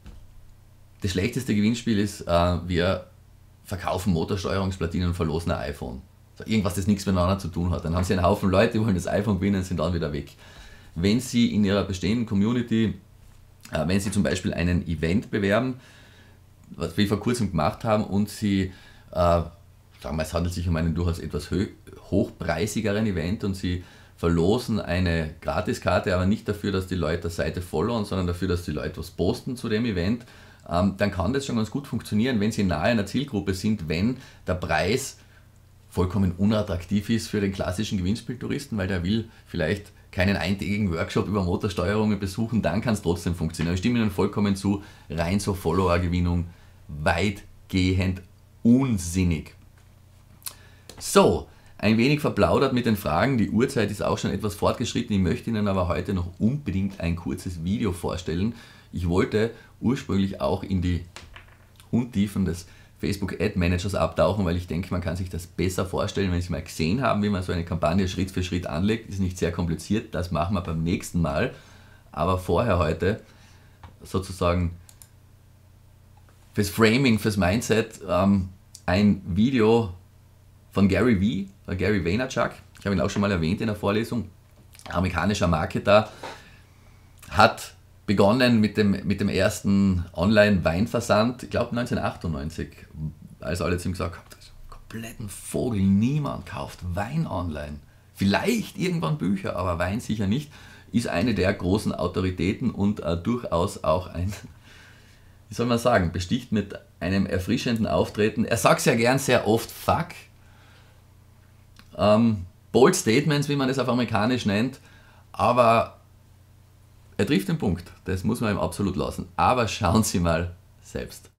das schlechteste Gewinnspiel ist, äh, wir verkaufen Motorsteuerungsplatinen und verlosen ein iPhone. Also irgendwas, das nichts miteinander zu tun hat. Dann haben Sie einen Haufen Leute, die wollen das iPhone gewinnen und sind dann wieder weg. Wenn Sie in Ihrer bestehenden Community, äh, wenn Sie zum Beispiel einen Event bewerben, was wir vor kurzem gemacht haben und Sie, äh, sagen wir, es handelt sich um einen durchaus etwas hochpreisigeren Event und Sie verlosen eine Gratiskarte, aber nicht dafür, dass die Leute der Seite followen, sondern dafür, dass die Leute was posten zu dem Event, ähm, dann kann das schon ganz gut funktionieren, wenn Sie nahe einer Zielgruppe sind, wenn der Preis vollkommen unattraktiv ist für den klassischen Gewinnspieltouristen, weil der will vielleicht keinen eintägigen Workshop über Motorsteuerungen besuchen, dann kann es trotzdem funktionieren. Ich stimme Ihnen vollkommen zu, rein zur Followergewinnung weitgehend unsinnig. So, ein wenig verplaudert mit den Fragen. Die Uhrzeit ist auch schon etwas fortgeschritten. Ich möchte Ihnen aber heute noch unbedingt ein kurzes Video vorstellen. Ich wollte ursprünglich auch in die Untiefen des Facebook Ad Managers abtauchen, weil ich denke, man kann sich das besser vorstellen, wenn Sie mal gesehen haben, wie man so eine Kampagne Schritt für Schritt anlegt. Ist nicht sehr kompliziert, das machen wir beim nächsten Mal. Aber vorher heute sozusagen fürs Framing, fürs Mindset ähm, ein Video von Gary V, Gary Vaynerchuk. Ich habe ihn auch schon mal erwähnt in der Vorlesung. Amerikanischer Marketer, hat begonnen mit dem, mit dem ersten Online-Weinversand, ich glaube neunzehnhundertachtundneunzig, als alle zu ihm gesagt haben, das ist ein kompletten Vogel, niemand kauft Wein online. Vielleicht irgendwann Bücher, aber Wein sicher nicht. Ist eine der großen Autoritäten und äh, durchaus auch ein, wie soll man sagen, besticht mit einem erfrischenden Auftreten. Er sagt ja gern sehr oft Fuck. Ähm, bold Statements, wie man es auf Amerikanisch nennt, aber er trifft den Punkt, das muss man ihm absolut lassen. Aber schauen Sie mal selbst.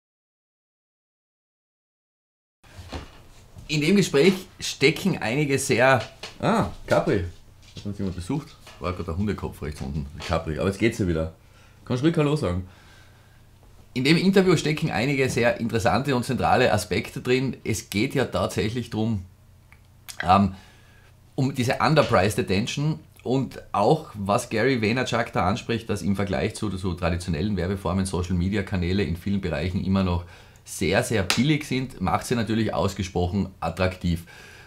In dem Gespräch stecken einige sehr... Ah, Capri. Hat uns jemand besucht? War gerade der Hundekopf rechts unten. Capri, aber jetzt geht's ja wieder. Kannst du ruhig Hallo sagen. In dem Interview stecken einige sehr interessante und zentrale Aspekte drin. Es geht ja tatsächlich darum, ähm, um diese Underpriced Attention. Und auch, was Gary Vaynerchuk da anspricht, dass im Vergleich zu so traditionellen Werbeformen Social-Media-Kanäle in vielen Bereichen immer noch sehr, sehr billig sind, macht sie natürlich ausgesprochen attraktiv.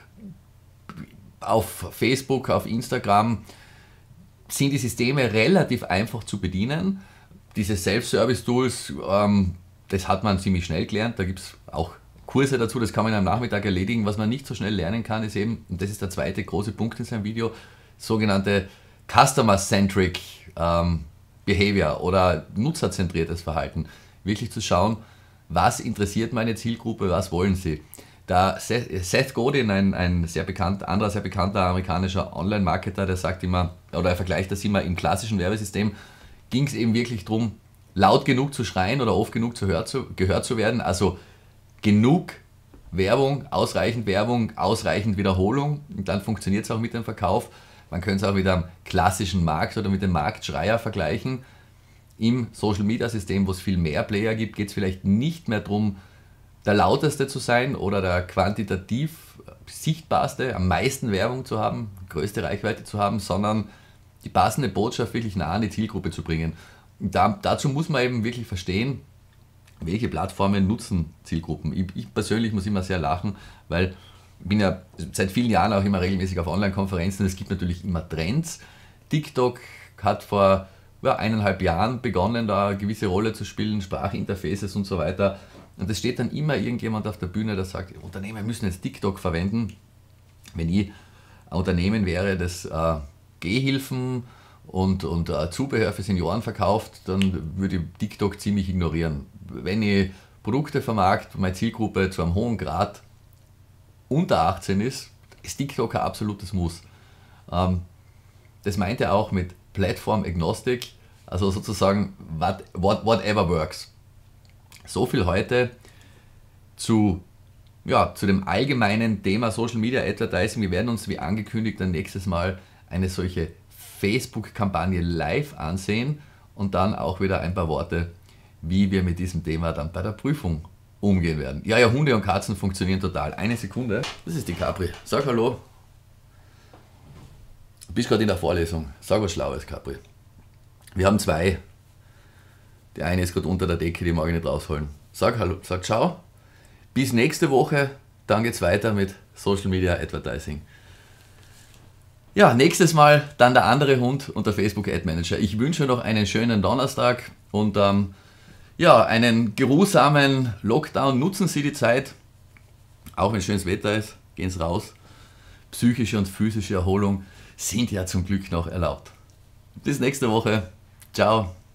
Auf Facebook, auf Instagram sind die Systeme relativ einfach zu bedienen. Diese Self-Service-Tools, ähm, das hat man ziemlich schnell gelernt. Da gibt es auch Kurse dazu, das kann man am Nachmittag erledigen. Was man nicht so schnell lernen kann, ist eben, und das ist der zweite große Punkt in seinem Video, sogenannte Customer-Centric ähm, Behavior oder nutzerzentriertes Verhalten. Wirklich zu schauen, was interessiert meine Zielgruppe, was wollen sie. Da Seth Godin, ein, ein sehr bekannt, anderer sehr bekannter amerikanischer Online-Marketer, der sagt immer, oder er vergleicht das immer, im klassischen Werbesystem ging es eben wirklich darum, laut genug zu schreien oder oft genug zu hört zu, gehört zu werden, also genug Werbung, ausreichend Werbung, ausreichend Wiederholung und dann funktioniert es auch mit dem Verkauf. Man könnte es auch mit einem klassischen Markt oder mit dem Marktschreier vergleichen. Im Social-Media-System, wo es viel mehr Player gibt, geht es vielleicht nicht mehr darum, der lauteste zu sein oder der quantitativ sichtbarste, am meisten Werbung zu haben, größte Reichweite zu haben, sondern die passende Botschaft wirklich nah an die Zielgruppe zu bringen. Und da, dazu muss man eben wirklich verstehen, welche Plattformen nutzen Zielgruppen. Ich, ich persönlich muss immer sehr lachen, weil ich bin ja seit vielen Jahren auch immer regelmäßig auf Online-Konferenzen. Es gibt natürlich immer Trends. TikTok hat vor ja, eineinhalb Jahren begonnen, da eine gewisse Rolle zu spielen, Sprachinterfaces und so weiter. Und es steht dann immer irgendjemand auf der Bühne, der sagt, Unternehmen müssen jetzt TikTok verwenden. Wenn ich ein Unternehmen wäre, das äh, Gehhilfen und, und äh, Zubehör für Senioren verkauft, dann würde ich TikTok ziemlich ignorieren. Wenn ich Produkte vermarkt, meine Zielgruppe zu einem hohen Grad unter achtzehn ist, ist TikTok ein absolutes Muss. Ähm, das meint er auch mit Platform Agnostic, also sozusagen what, what, whatever works. So viel heute zu, ja, zu dem allgemeinen Thema Social Media Advertising. Wir werden uns wie angekündigt dann nächstes Mal eine solche Facebook-Kampagne live ansehen und dann auch wieder ein paar Worte, wie wir mit diesem Thema dann bei der Prüfung umgehen werden. Ja, ja, Hunde und Katzen funktionieren total. Eine Sekunde. Das ist die Capri. Sag Hallo. Du bist gerade in der Vorlesung. Sag was Schlaues, Capri. Wir haben zwei. Die eine ist gerade unter der Decke, die mag ich nicht rausholen. Sag Hallo, sag Ciao. Bis nächste Woche. Dann geht's weiter mit Social Media Advertising. Ja, nächstes Mal dann der andere Hund und der Facebook Ad Manager. Ich wünsche noch einen schönen Donnerstag und ähm, ja, einen geruhsamen Lockdown. Nutzen Sie die Zeit, auch wenn schönes Wetter ist, gehen Sie raus. Psychische und physische Erholung sind ja zum Glück noch erlaubt. Bis nächste Woche. Ciao.